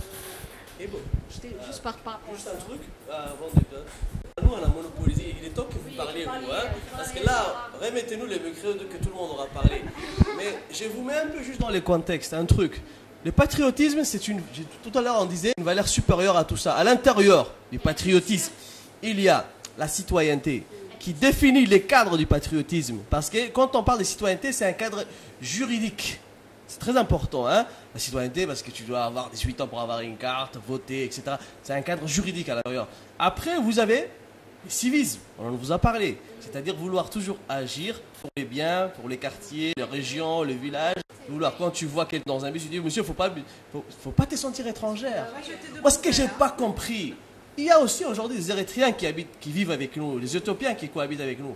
Et bon, juste par juste un truc avant de... Nous, on a monopolisé. Il est temps que vous parliez, vous. Hein, parce que là, remettez-nous les micros que tout le monde aura parlé. Mais je vous mets un peu juste dans les contextes, un truc. Le patriotisme, c'est tout à l'heure, on disait, une valeur supérieure à tout ça. À l'intérieur du patriotisme, il y a la citoyenneté qui définit les cadres du patriotisme. Parce que quand on parle de citoyenneté, c'est un cadre juridique. C'est très important, hein, la citoyenneté, parce que tu dois avoir 18 ans pour avoir une carte, voter, etc. C'est un cadre juridique à l'intérieur. Après, vous avez le civisme, on en vous a parlé. C'est-à-dire vouloir toujours agir pour les biens, pour les quartiers, les régions, les villages. Vouloir, quand tu vois quelqu'un dans un bus, tu dis, monsieur, faut pas te sentir étrangère. Moi, ce que j'ai pas compris, il y a aussi aujourd'hui des Érythréens qui vivent avec nous, les Éthiopiens qui cohabitent avec nous.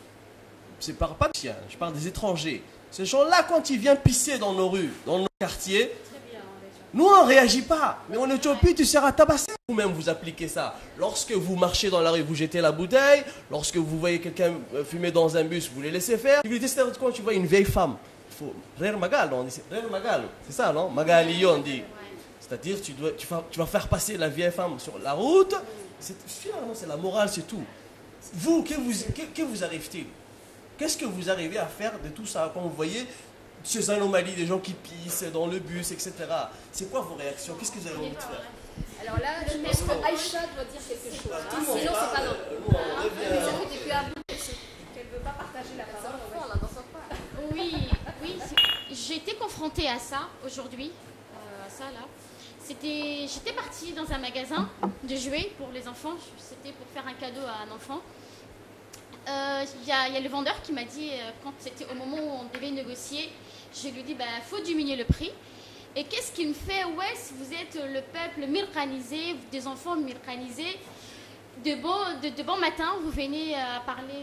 C'est pas de chiens, je parle des étrangers. Ces gens-là, quand ils viennent pisser dans nos rues, dans nos quartiers, nous, on ne réagit pas. Mais en Éthiopie, tu seras tabassé. Vous-même, vous appliquez ça. Lorsque vous marchez dans la rue, vous jetez la bouteille. Lorsque vous voyez quelqu'un fumer dans un bus, vous les laissez faire. C'est-à-dire quand tu vois une vieille femme, il faut... Rer Magal, on dit. Rer Magal, c'est ça, non? Magali, on dit. C'est-à-dire, tu vas faire passer la vieille femme sur la route Finalement, c'est la morale, c'est tout. Vous, que vous arrive-t-il? Qu'est-ce que vous arrivez à faire de tout ça? Quand vous voyez ces anomalies, des gens qui pissent dans le bus, etc. C'est quoi vos réactions? Qu'est-ce que vous avez envie de faire? Alors là, je pense que Aïcha doit dire quelque chose. Sinon, c'est pas normal. Depuis un bout qu'elle ne veut pas partager la parole. Oui, j'ai été confrontée à ça aujourd'hui. J'étais partie dans un magasin de jouets pour les enfants. C'était pour faire un cadeau à un enfant. Il y a le vendeur qui m'a dit, quand c'était au moment où on devait négocier, je lui ai dit, faut diminuer le prix. Et qu'est-ce qu'il me fait? Ouais, si vous êtes le peuple mirkanisé, des enfants mirkanisés, de bon matin, vous venez parler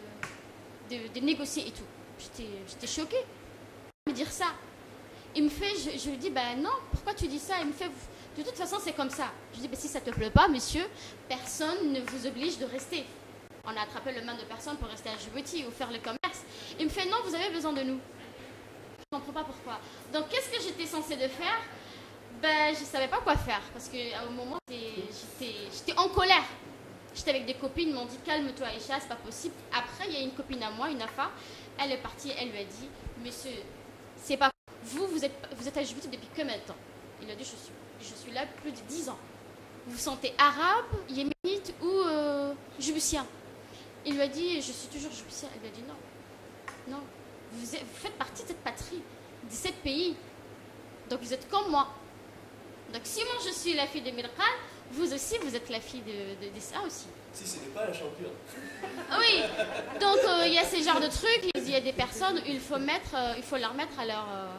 de négocier et tout. J'étais choquée de me dire ça. Il me fait, je lui dis, non, pourquoi tu dis ça? Il me fait, de toute façon, c'est comme ça. Je lui dis, si ça ne te plaît pas, monsieur, personne ne vous oblige de rester. On a attrapé le main de personne pour rester à Djibouti ou faire le commerce. Il me fait, non, vous avez besoin de nous. Je ne comprends pas pourquoi. Donc, qu'est-ce que j'étais censée de faire? Je ne savais pas quoi faire. Parce qu'à un moment, j'étais en colère. J'étais avec des copines, ils m'ont dit, calme-toi, Aïcha, c'est pas possible. Après, il y a une copine à moi, une AFA, elle est partie, elle lui a dit, monsieur, c'est pas... Vous êtes à Djibouti depuis combien de temps? Il a dit, je suis là plus de 10 ans. Vous vous sentez arabe, yéménite ou djiboutien? Il lui a dit, je suis toujours djiboutien. Elle lui a dit, non. Vous faites partie de cette patrie, de ce pays. Donc vous êtes comme moi. Donc si moi je suis la fille de Mirkan, vous aussi vous êtes la fille de ça aussi. Si ce n'est pas un champion. Oui, donc il y a ce genre de trucs, il y a des personnes où il faut leur remettre à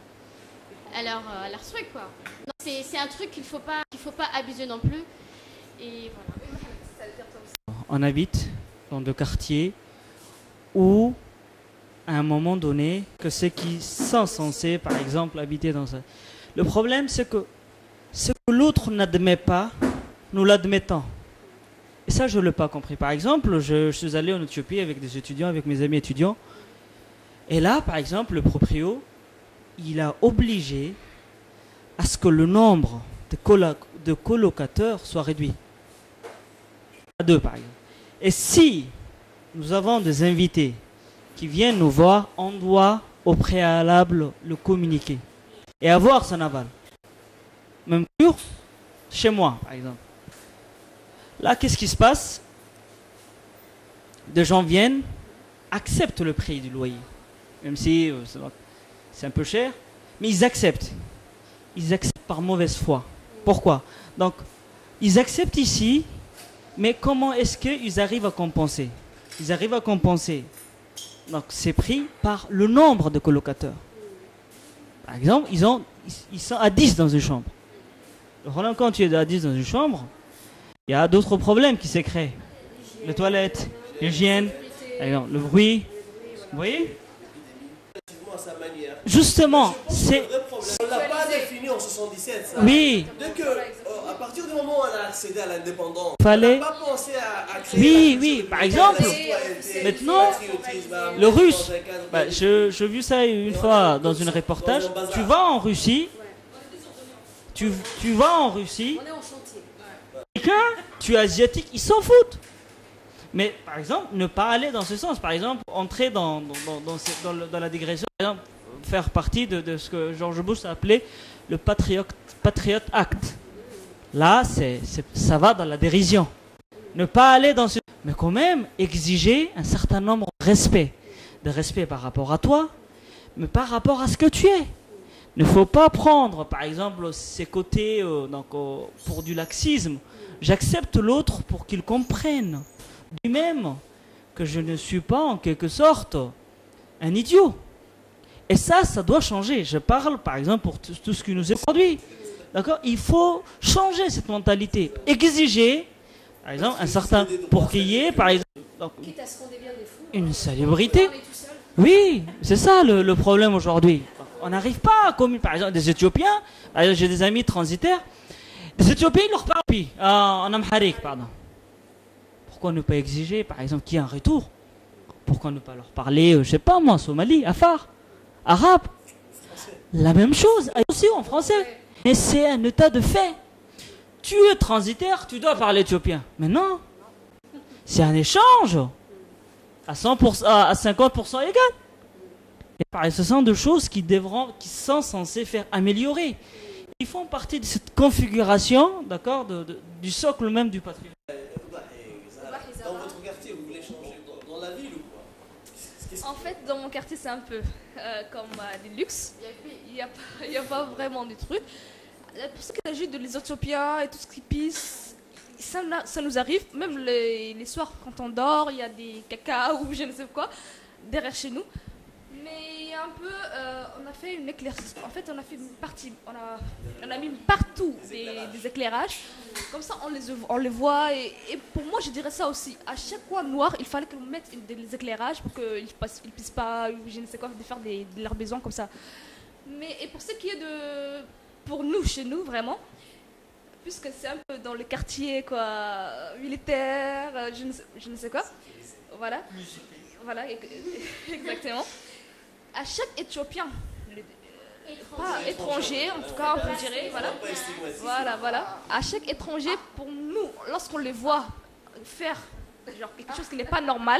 leur truc, quoi. C'est un truc qu'il faut pas abuser non plus. Et voilà. On habite dans des quartiers où, à un moment donné, que ceux qui sont censés, par exemple, habiter dans ça. Le problème, c'est que ce que l'autre n'admet pas, nous l'admettons. Et ça, je ne l'ai pas compris. Par exemple, je suis allé en Éthiopie avec des étudiants, avec mes amis étudiants. Et là, par exemple, le proprio, il a obligé à ce que le nombre de colocateurs soit réduit. À 2, par exemple. Et si nous avons des invités qui viennent nous voir, on doit au préalable le communiquer et avoir son aval. Même chez moi, par exemple. Là, qu'est-ce qui se passe? Des gens viennent, acceptent le prix du loyer, même si c'est un peu cher, mais ils acceptent. Ils acceptent par mauvaise foi. Pourquoi? Donc, ils acceptent ici, mais comment est-ce qu'ils arrivent à compenser? Ils arrivent à compenser donc, ces prix par le nombre de colocateurs. Par exemple, ils sont à 10 dans une chambre. Alors, quand tu es à 10 dans une chambre, il y a d'autres problèmes qui se créent. Les toilettes, l'hygiène, le bruit. Vous voyez? Justement, c'est... On ne l'a pas défini en 77, ça. Oui. Donc, à partir du moment où on a accédé à l'indépendance, fallait... on n'a pas pensé à créer... Oui, par exemple, maintenant, le russe, j'ai vu ça une fois dans un reportage, tu vas en Russie, quelqu'un, tu es asiatique, ils s'en foutent. Mais par exemple, ne pas aller dans ce sens. Par exemple, entrer dans la digression, par exemple, faire partie de ce que George Bush a appelé le Patriot Act. Là, ça va dans la dérision. Ne pas aller dans ce... Mais quand même, exiger un certain nombre de respect. De respect par rapport à toi, mais par rapport à ce que tu es. Il ne faut pas prendre, par exemple, ces côtés pour du laxisme. J'accepte l'autre pour qu'il comprenne lui-même que je ne suis pas, en quelque sorte, un idiot. Et ça doit changer. Je parle, par exemple, pour tout ce qui nous est produit. D'accord? Il faut changer cette mentalité. Exiger, par exemple, un certain... Pour qu'il y ait, par exemple, une célébrité. Oui, c'est ça le problème aujourd'hui. On n'arrive pas à communiquer. Par exemple, des Éthiopiens, j'ai des amis transitaires, des Éthiopiens, ils leur parlent en amharique, pardon. Pourquoi ne pas exiger, par exemple, qu'il y ait un retour? Pourquoi ne pas leur parler, je ne sais pas moi, Somali, Afar, arabe? La même chose, aussi en français. Mais c'est un état de fait. tu es transitaire, tu dois parler éthiopien. Mais non, c'est un échange à 100%, à 50% égal. Et pareil, ce sont deux choses qui sont censées faire améliorer. Ils font partie de cette configuration, d'accord, du socle même du patrimoine. Dans votre quartier, vous voulez changer dans la ville ou quoi? En fait, dans mon quartier, c'est un peu comme des luxes. Il n'y a pas vraiment de trucs. Pour ce qui s'agit de les Éthiopiens et tout ce qui pisse, ça nous arrive. Même les soirs, quand on dort, il y a des caca ou je ne sais quoi derrière chez nous. Mais un peu, on a fait une éclaircie. En fait, on a fait une partie. On a mis partout des éclairages. Comme ça, on les voit. Et pour moi, je dirais ça aussi. À chaque coin noir, il fallait qu'on mette des éclairages pour qu'ils ne puissent pas, je ne sais quoi, de faire de leurs besoins comme ça. Mais et pour ce qui est pour nous, chez nous, vraiment, puisque c'est un peu dans le quartier, quoi, militaire, je ne sais quoi. Voilà. Voilà, exactement. À chaque Éthiopien, pas étranger, en tout cas, on dirait, voilà. À chaque étranger, pour nous, lorsqu'on les voit faire genre quelque chose qui n'est pas normal,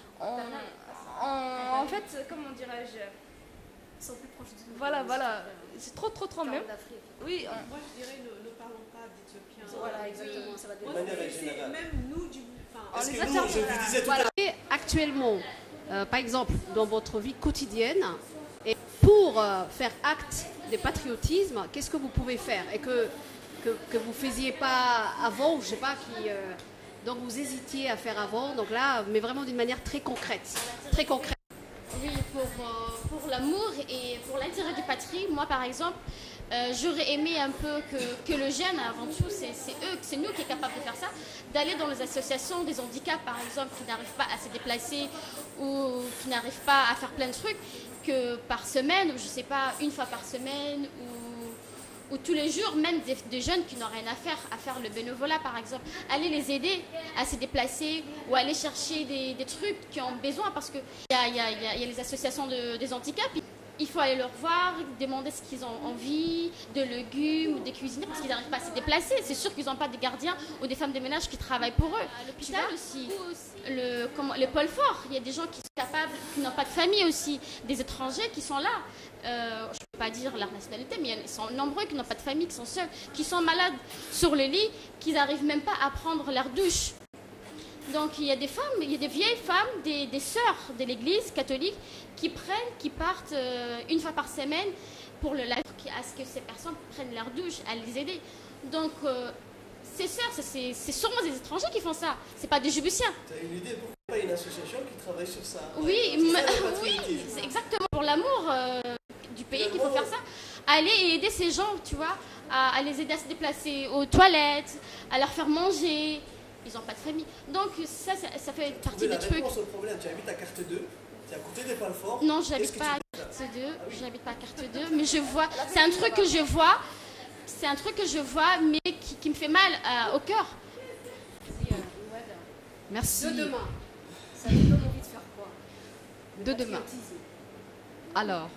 en fait, comment dirais-je, ils sont plus proches de nous. Voilà, c'est trop même. Oui. Moi, je dirais ne parlons pas d'Éthiopiens. Voilà, exactement. Ça va De manière générale. Même nous, Parce que nous, je vous disais tout à l'heure. Et actuellement, par exemple, dans votre vie quotidienne, et pour faire acte de patriotisme, qu'est-ce que vous pouvez faire et que vous ne faisiez pas avant, ou je ne sais pas, donc vous hésitiez à faire avant, donc là, mais vraiment d'une manière très concrète. Très concrète. Oui, pour l'amour et pour l'intérêt du patrie, moi par exemple, j'aurais aimé un peu que le jeune, avant tout, c'est nous qui sommes capables de faire ça, d'aller dans les associations des handicaps par exemple, qui n'arrivent pas à se déplacer ou qui n'arrivent pas à faire plein de trucs, que par semaine, ou je sais pas, une fois par semaine, ou tous les jours, même des jeunes qui n'ont rien à faire le bénévolat par exemple, aller les aider à se déplacer ou aller chercher des trucs qui ont besoin, parce qu'il y a les associations des handicaps. Il faut aller leur voir, demander ce qu'ils ont envie, de légumes ou de cuisiner, parce qu'ils n'arrivent pas à se déplacer. C'est sûr qu'ils n'ont pas des gardiens ou des femmes de ménage qui travaillent pour eux. À l'hôpital aussi, les pôles forts, il y a des gens qui sont capables, qui n'ont pas de famille aussi, des étrangers qui sont là. Je ne peux pas dire leur nationalité, mais ils sont nombreux qui n'ont pas de famille, qui sont seuls, qui sont malades sur le lit, qui n'arrivent même pas à prendre leur douche. Donc il y a des femmes, il y a des vieilles femmes, des sœurs de l'église catholique qui partent une fois par semaine pour à ce que ces personnes prennent leur douche, à les aider. Donc ces sœurs, c'est sûrement des étrangers qui font ça, c'est pas des Djiboutiens. Tu as une idée pourquoi pas une association qui travaille sur ça? Oui, c'est exactement pour l'amour du pays qu'il faut faire ça. Aller et aider ces gens, tu vois, à les aider à se déplacer aux toilettes, à leur faire manger. Ils n'ont pas de famille. Donc ça fait partie des trucs. Au problème, tu habites à Carte 2, tu es à côté des Palforts. Non, je n'habite pas à Carte 2. Je n'habite pas à Carte 2, mais je vois. C'est un truc que je vois. C'est un truc que je vois, mais qui me fait mal au cœur. Merci. De demain, ça vous donne envie de faire quoi? De demain. Alors,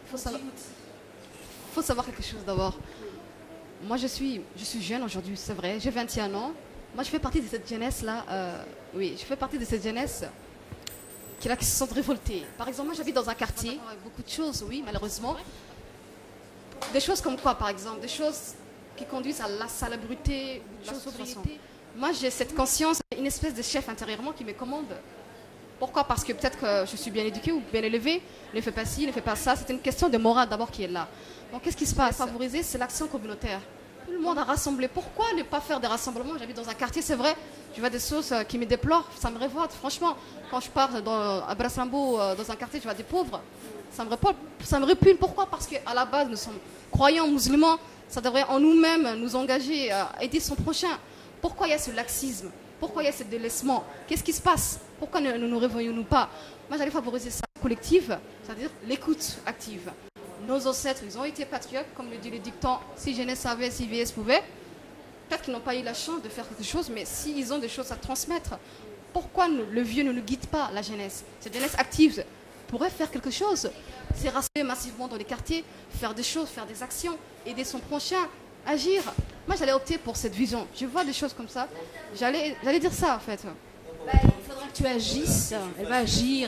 faut savoir quelque chose d'abord. Moi, je suis jeune aujourd'hui, c'est vrai. J'ai 21 ans. Moi, je fais partie de cette jeunesse-là. Oui, je fais partie de cette jeunesse qui se sont révoltées. Par exemple, moi, j'habite dans un quartier avec beaucoup de choses, oui, malheureusement. Des choses comme quoi, par exemple? Des choses qui conduisent à la salubrité, la sobriété. Moi, j'ai cette conscience, une espèce de chef intérieurement qui me commande. Pourquoi? Parce que peut-être que je suis bien éduquée ou bien élevée. Ne fais pas ci, ne fais pas ça. C'est une question de morale d'abord qui est là. Donc, qu'est-ce qui se passe? Favoriser, c'est l'action communautaire. Tout le monde a rassemblé. Pourquoi ne pas faire des rassemblements? J'habite dans un quartier, c'est vrai. Je vois des choses qui me déplorent. Ça me révolte. Franchement, quand je pars à Braslambo, dans un quartier, je vois des pauvres. Ça me répugne. Pourquoi? Parce qu'à la base, nous sommes croyants musulmans. Ça devrait en nous-mêmes nous engager à aider son prochain. Pourquoi il y a ce laxisme? Pourquoi il y a ce délaissement? Qu'est-ce qui se passe? Pourquoi ne nous réveillons-nous pas? Moi, j'allais favoriser ça collective, c'est-à-dire l'écoute active. Nos ancêtres, ils ont été patriotes, comme le dit le dicton, si jeunesse savait, si vieillesse pouvait. Peut-être qu'ils n'ont pas eu la chance de faire quelque chose, mais s'ils ont des choses à transmettre, pourquoi le vieux ne nous guide pas, la jeunesse? Cette jeunesse active pourrait faire quelque chose. C'est rassembler massivement dans les quartiers, faire des choses, faire des actions, aider son prochain, agir. moi j'allais opter pour cette vision. Je vois des choses comme ça. J'allais dire ça en fait. Bah, il faudra que tu agisses. Elle va agir.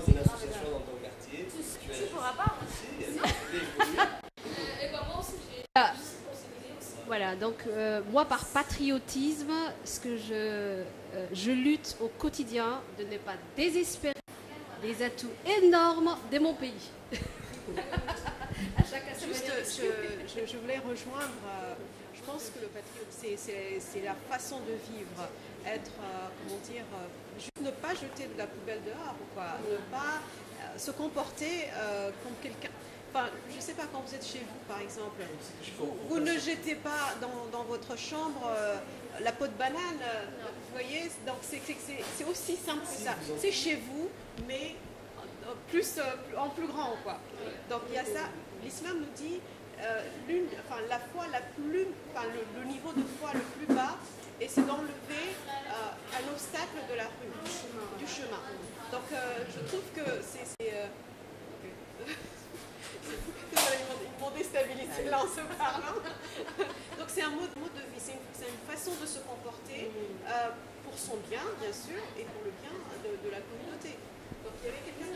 Voilà, donc moi par patriotisme, ce que je lutte au quotidien de ne pas désespérer des atouts énormes de mon pays. À chacun sa Juste, manière. je voulais rejoindre. Je pense que le patriotisme, c'est la façon de vivre, être, comment dire, juste ne pas jeter de la poubelle dehors, quoi, ne pas se comporter comme quelqu'un. Enfin, je ne sais pas, quand vous êtes chez vous, par exemple, vous ne jetez pas dans votre chambre la peau de banane, vous voyez, donc c'est aussi simple que ça. C'est chez vous, mais en plus grand, quoi. Donc il y a ça. L'islam nous dit la foi le niveau de foi le plus bas, et c'est d'enlever un obstacle de la rue, du chemin. Donc je trouve que ils m'ont déstabilisé là en se parlant. Donc c'est un mode de vie, c'est une façon de se comporter pour son bien, bien sûr, et pour le bien de la communauté. Donc il y avait quelqu'un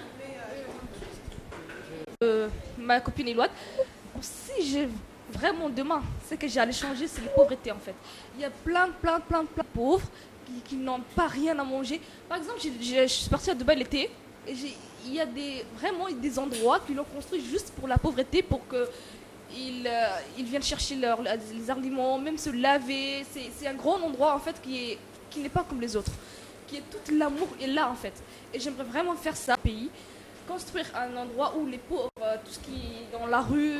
qui voulait... Ma copine Eloine, si j'ai vraiment demain, ce que j'allais changer, c'est la pauvreté en fait. Il y a plein de pauvres qui n'ont pas rien à manger. Par exemple, je suis partie à Dubaï l'été, et il y a vraiment des endroits qui l'ont construit juste pour la pauvreté, pour qu'ils viennent chercher les aliments, même se laver. C'est un grand endroit en fait qui n'est pas comme les autres, qui est tout l'amour est là en fait. Et j'aimerais vraiment faire ça au pays, construire un endroit où les pauvres, tout ce qui est dans la rue,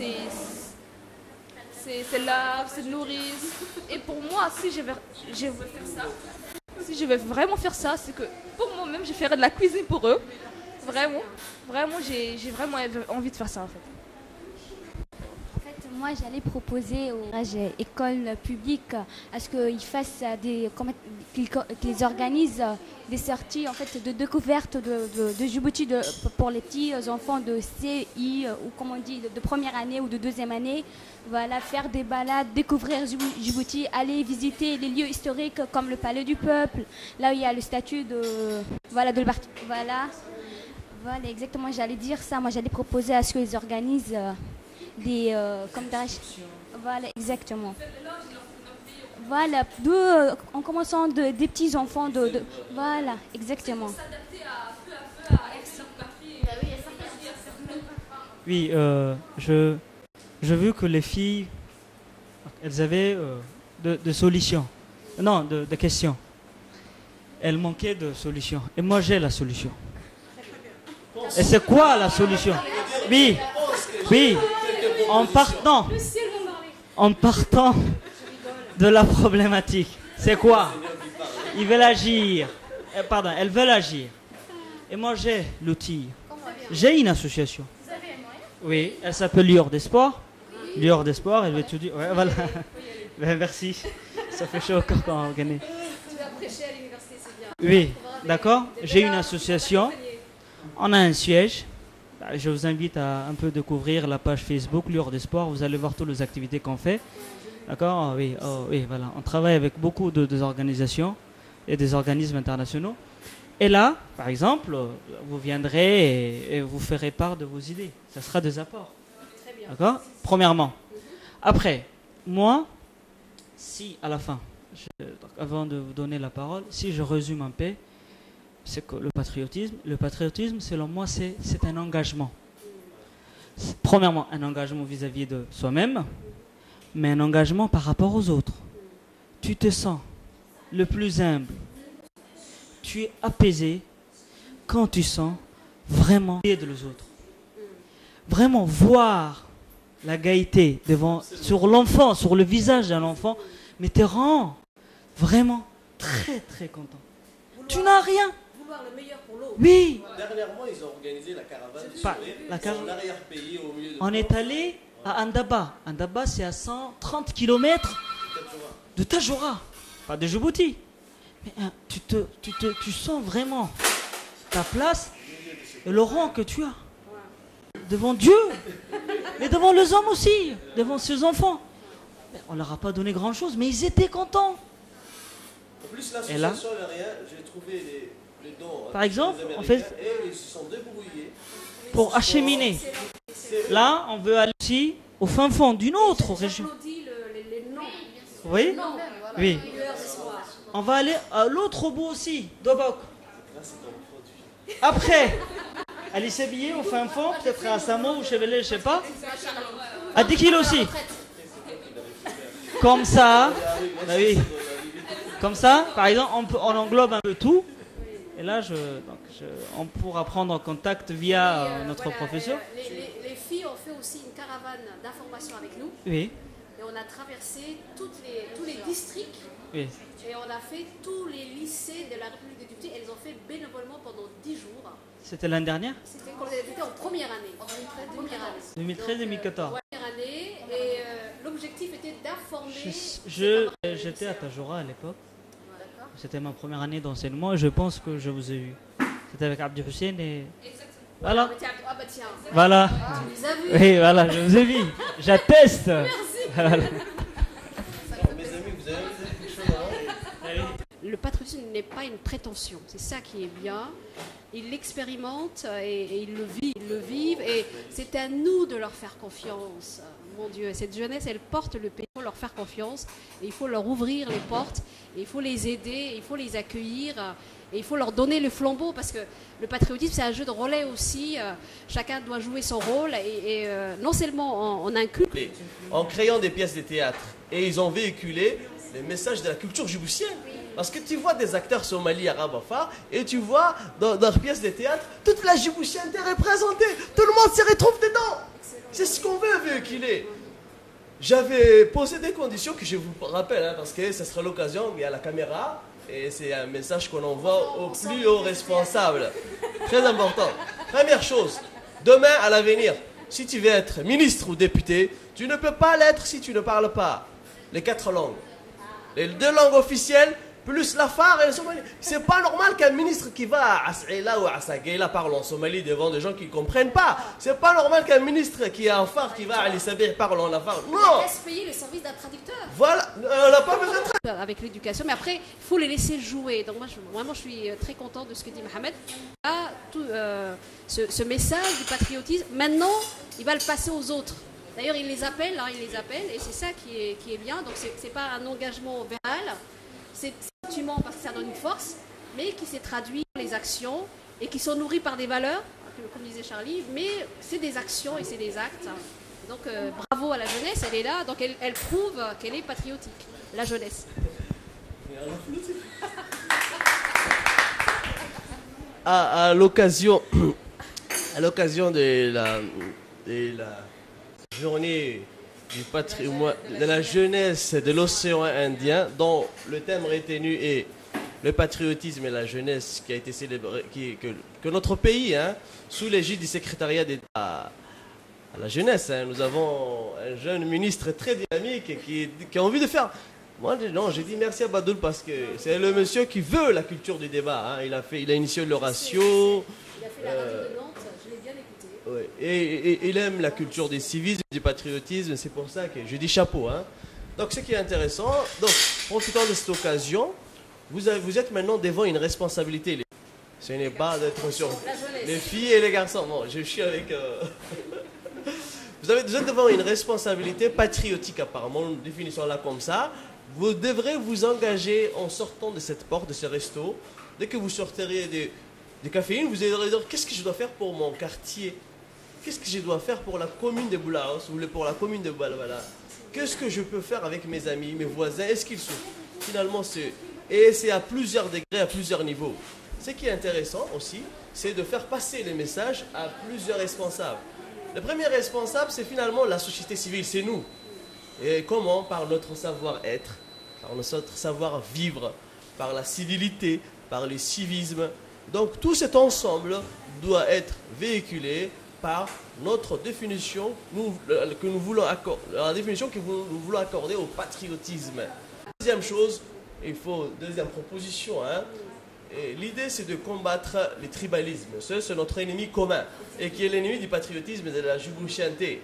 c'est là, c'est nourrice. Et pour moi, si je veux faire ça, si je veux vraiment faire ça, c'est que pour moi-même, je ferai de la cuisine pour eux. Vraiment, j'ai vraiment envie de faire ça en fait. En fait, moi, j'allais proposer aux écoles publiques à ce qu'ils organisent des sorties en fait de découverte de Djibouti pour les petits enfants de CI ou comme on dit de première année ou de deuxième année. Voilà, faire des balades, découvrir Djibouti, aller visiter les lieux historiques comme le Palais du Peuple, là où il y a le statut voilà, exactement, j'allais dire ça. Moi, j'allais proposer à ce qu'ils organisent voilà, exactement. Voilà, en commençant des petits enfants voilà, exactement. Oui, je veux que les filles, elles avaient de solutions. Non, de questions. Elles manquaient de solutions. Et moi, j'ai la solution. Et c'est quoi la solution? Oui, en partant de la problématique. C'est quoi? Ils veulent agir. Elles veulent agir. Et moi, j'ai l'outil. J'ai une association. Oui, elle s'appelle Lior d'Espoir. Lior d'Espoir, elle veut tout dire. Ouais, voilà. Ben, merci. Ça fait chaud au cœur quand on gagne. Tu vas prêcher à l'université, c'est bien. Oui, d'accord. J'ai une association. On a un siège. Je vous invite à un peu découvrir la page Facebook Lior d'Espoir. Vous allez voir toutes les activités qu'on fait. D'accord? Oui, voilà. On travaille avec beaucoup de organisations et des organismes internationaux. Et là, par exemple, vous viendrez et vous ferez part de vos idées. Ça sera des apports. D'accord? Premièrement. Après, moi, si à la fin, avant de vous donner la parole, si je résume un peu, c'est que le patriotisme, selon moi, c'est un engagement. Premièrement, un engagement vis-à-vis de soi-même, mais un engagement par rapport aux autres. Tu te sens le plus humble. Tu es apaisé quand tu sens vraiment aider les autres. Vraiment voir la gaieté sur l'enfant, sur le visage d'un enfant, mais te rend vraiment très très content. Tu n'as rien. Vouloir le meilleur pour l'autre. Oui. Dernièrement, ils ont organisé la caravane du Pas- sourire la dans caravane. l'arrière-pays au milieu de... On est allé à Andaba. Andaba, c'est à 130 km de Tajoura, pas de Djibouti. Mais tu sens vraiment ta place et le rang que tu as devant Dieu, mais devant les hommes aussi, devant ses enfants. On leur a pas donné grand-chose, mais ils étaient contents. En plus, l'association rien, j'ai trouvé les dons. Par exemple, on fait et ils se sont débrouillés pour acheminer. Là, on veut aller aussi au fin fond d'une autre région. Oui, oui. On va aller à l'autre bout aussi, Dobok. Après, aller s'habiller au fin fond, peut-être à Samo ou Chevelé, je sais pas. À 10 kilos aussi. Comme ça, bah oui. Comme ça, par exemple, on englobe un peu tout. Et là, on pourra prendre en contact via notre professeur. Les filles ont fait aussi une caravane d'information avec nous. Oui. Et on a traversé tous les districts. Oui. Et on a fait tous les lycées de la République de Djibouti. Elles ont fait bénévolement pendant 10 jours. C'était l'année dernière? C'était quand elles étaient en première année. En 2013-2014. Première année. Et l'objectif était d'informer. J'étais à Tajora à l'époque. C'était ma première année d'enseignement et je pense que je vous ai eu. C'était avec Abdi Hussein et... Voilà. Ah bah tiens. Voilà. Tu les as vus. Oui, voilà, je vous ai vu. J'atteste. Merci. Voilà. Mes amis, vous avez quelque chose à... Le patriotisme n'est pas une prétention, c'est ça qui est bien. Ils l'expérimentent et ils le vivent et c'est à nous de leur faire confiance. Mon Dieu, cette jeunesse, elle porte le pays, il faut leur faire confiance et il faut leur ouvrir les portes, et il faut les aider, il faut les accueillir et il faut leur donner le flambeau parce que le patriotisme, c'est un jeu de relais aussi. Chacun doit jouer son rôle et non seulement on inculque. En créant des pièces de théâtre et ils ont véhiculé les messages de la culture djiboutienne. Parce que tu vois des acteurs somalis, arabes, enfin, et tu vois dans leurs pièces de théâtre, toute la djiboutienneté est représentée. Tout le monde s'y retrouve dedans. C'est ce qu'on veut véhiculer. J'avais posé des conditions que je vous rappelle, hein, parce que ce sera l'occasion, il y a la caméra, et c'est un message qu'on envoie au plus haut responsable. Très important. Première chose, demain à l'avenir, si tu veux être ministre ou député, tu ne peux pas l'être si tu ne parles pas les 4 langues. Les 2 langues officielles, plus la phare et le somali. C'est pas normal qu'un ministre qui va à Saïla ou à Sagaïla parle en Somalie devant des gens qui ne comprennent pas. C'est pas normal qu'un ministre qui a un phare qui va à Sabir parle en afar. Non. Laisse payer le service d'un traducteur. Voilà, on n'a pas besoin de traducteur. Avec l'éducation, mais après, il faut les laisser jouer. Donc moi, vraiment, je suis très contente de ce que dit Mohamed. Là, ce message du patriotisme, maintenant, il va le passer aux autres. D'ailleurs, il les appelle, et c'est ça qui est bien. Donc c'est pas un engagement verbal. C'est sentiment parce que ça donne une force, mais qui s'est traduit par les actions et qui sont nourries par des valeurs, comme disait Charlie, mais c'est des actions et c'est des actes. Donc bravo à la jeunesse, elle est là, donc elle prouve qu'elle est patriotique, la jeunesse. À l'occasion de la journée du patrimoine, de la jeunesse de l'océan Indien, dont le thème retenu est le patriotisme et la jeunesse, qui a été célébré, que notre pays, hein, sous l'égide du secrétariat d'État à la jeunesse, hein, nous avons un jeune ministre très dynamique et qui a envie de faire. Moi, non, j'ai dit merci à Badoul parce que c'est le monsieur qui veut la culture du débat. Hein. Il a initié l'oratio. Il a fait la radio de Nantes, je l'ai bien écouté. Ouais. Et il aime la culture du civisme, du patriotisme, c'est pour ça que je dis chapeau. Hein. Donc ce qui est intéressant, donc profitant de cette occasion, vous êtes maintenant devant une responsabilité. Ce n'est pas d'être sur les filles et les garçons. Bon, je suis avec... Vous êtes devant une responsabilité patriotique apparemment, nous définissons là comme ça. Vous devrez vous engager en sortant de cette porte, de ce resto. Dès que vous sortirez des caféines, vous allez dire qu'est-ce que je dois faire pour mon quartier? Qu'est-ce que je dois faire pour la commune de Boulaos ou pour la commune de Balbala? Qu'est-ce que je peux faire avec mes amis, mes voisins? Est-ce qu'ils souffrent? Finalement, c'est à plusieurs degrés, à plusieurs niveaux. Ce qui est intéressant aussi, c'est de faire passer les messages à plusieurs responsables. Le premier responsable, c'est finalement la société civile, c'est nous. Et comment? Par notre savoir-être, par notre savoir-vivre, par la civilité, par le civisme. Donc tout cet ensemble doit être véhiculé par notre définition que nous voulons accorder, la définition que nous voulons accorder au patriotisme. Deuxième chose, deuxième proposition, hein, l'idée c'est de combattre le tribalisme. C'est notre ennemi commun et qui est l'ennemi du patriotisme et de la djiboutienneté.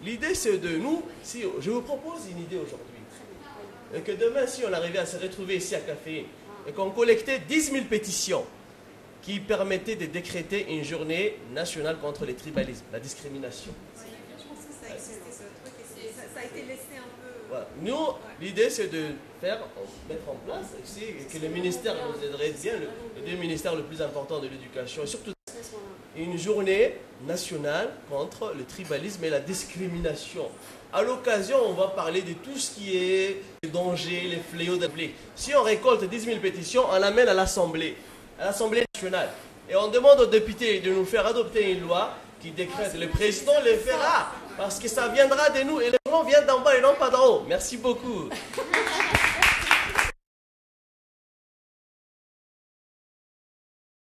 l'idée c'est de nous, si je vous propose une idée aujourd'hui, et que demain si on arrivait à se retrouver ici à Caféine, et qu'on collectait 10 000 pétitions qui permettaient de décréter une journée nationale contre les tribalismes, la discrimination. Je pense que ça existait ce truc et ça a été laissé un peu... Voilà. Nous, l'idée c'est de mettre en place ici, que le ministère nous aiderait bien, les deux ministères les plus importants de l'éducation, et surtout une journée nationale contre le tribalisme et la discrimination. À l'occasion, on va parler de tout ce qui est les dangers, les fléaux de l'Afrique. Si on récolte 10 000 pétitions, on l'amène à l'Assemblée nationale. Et on demande aux députés de nous faire adopter une loi qui décrète. Le président le fera, parce que ça viendra de nous. Et les gens viennent d'en bas et non pas d'en haut. Merci beaucoup.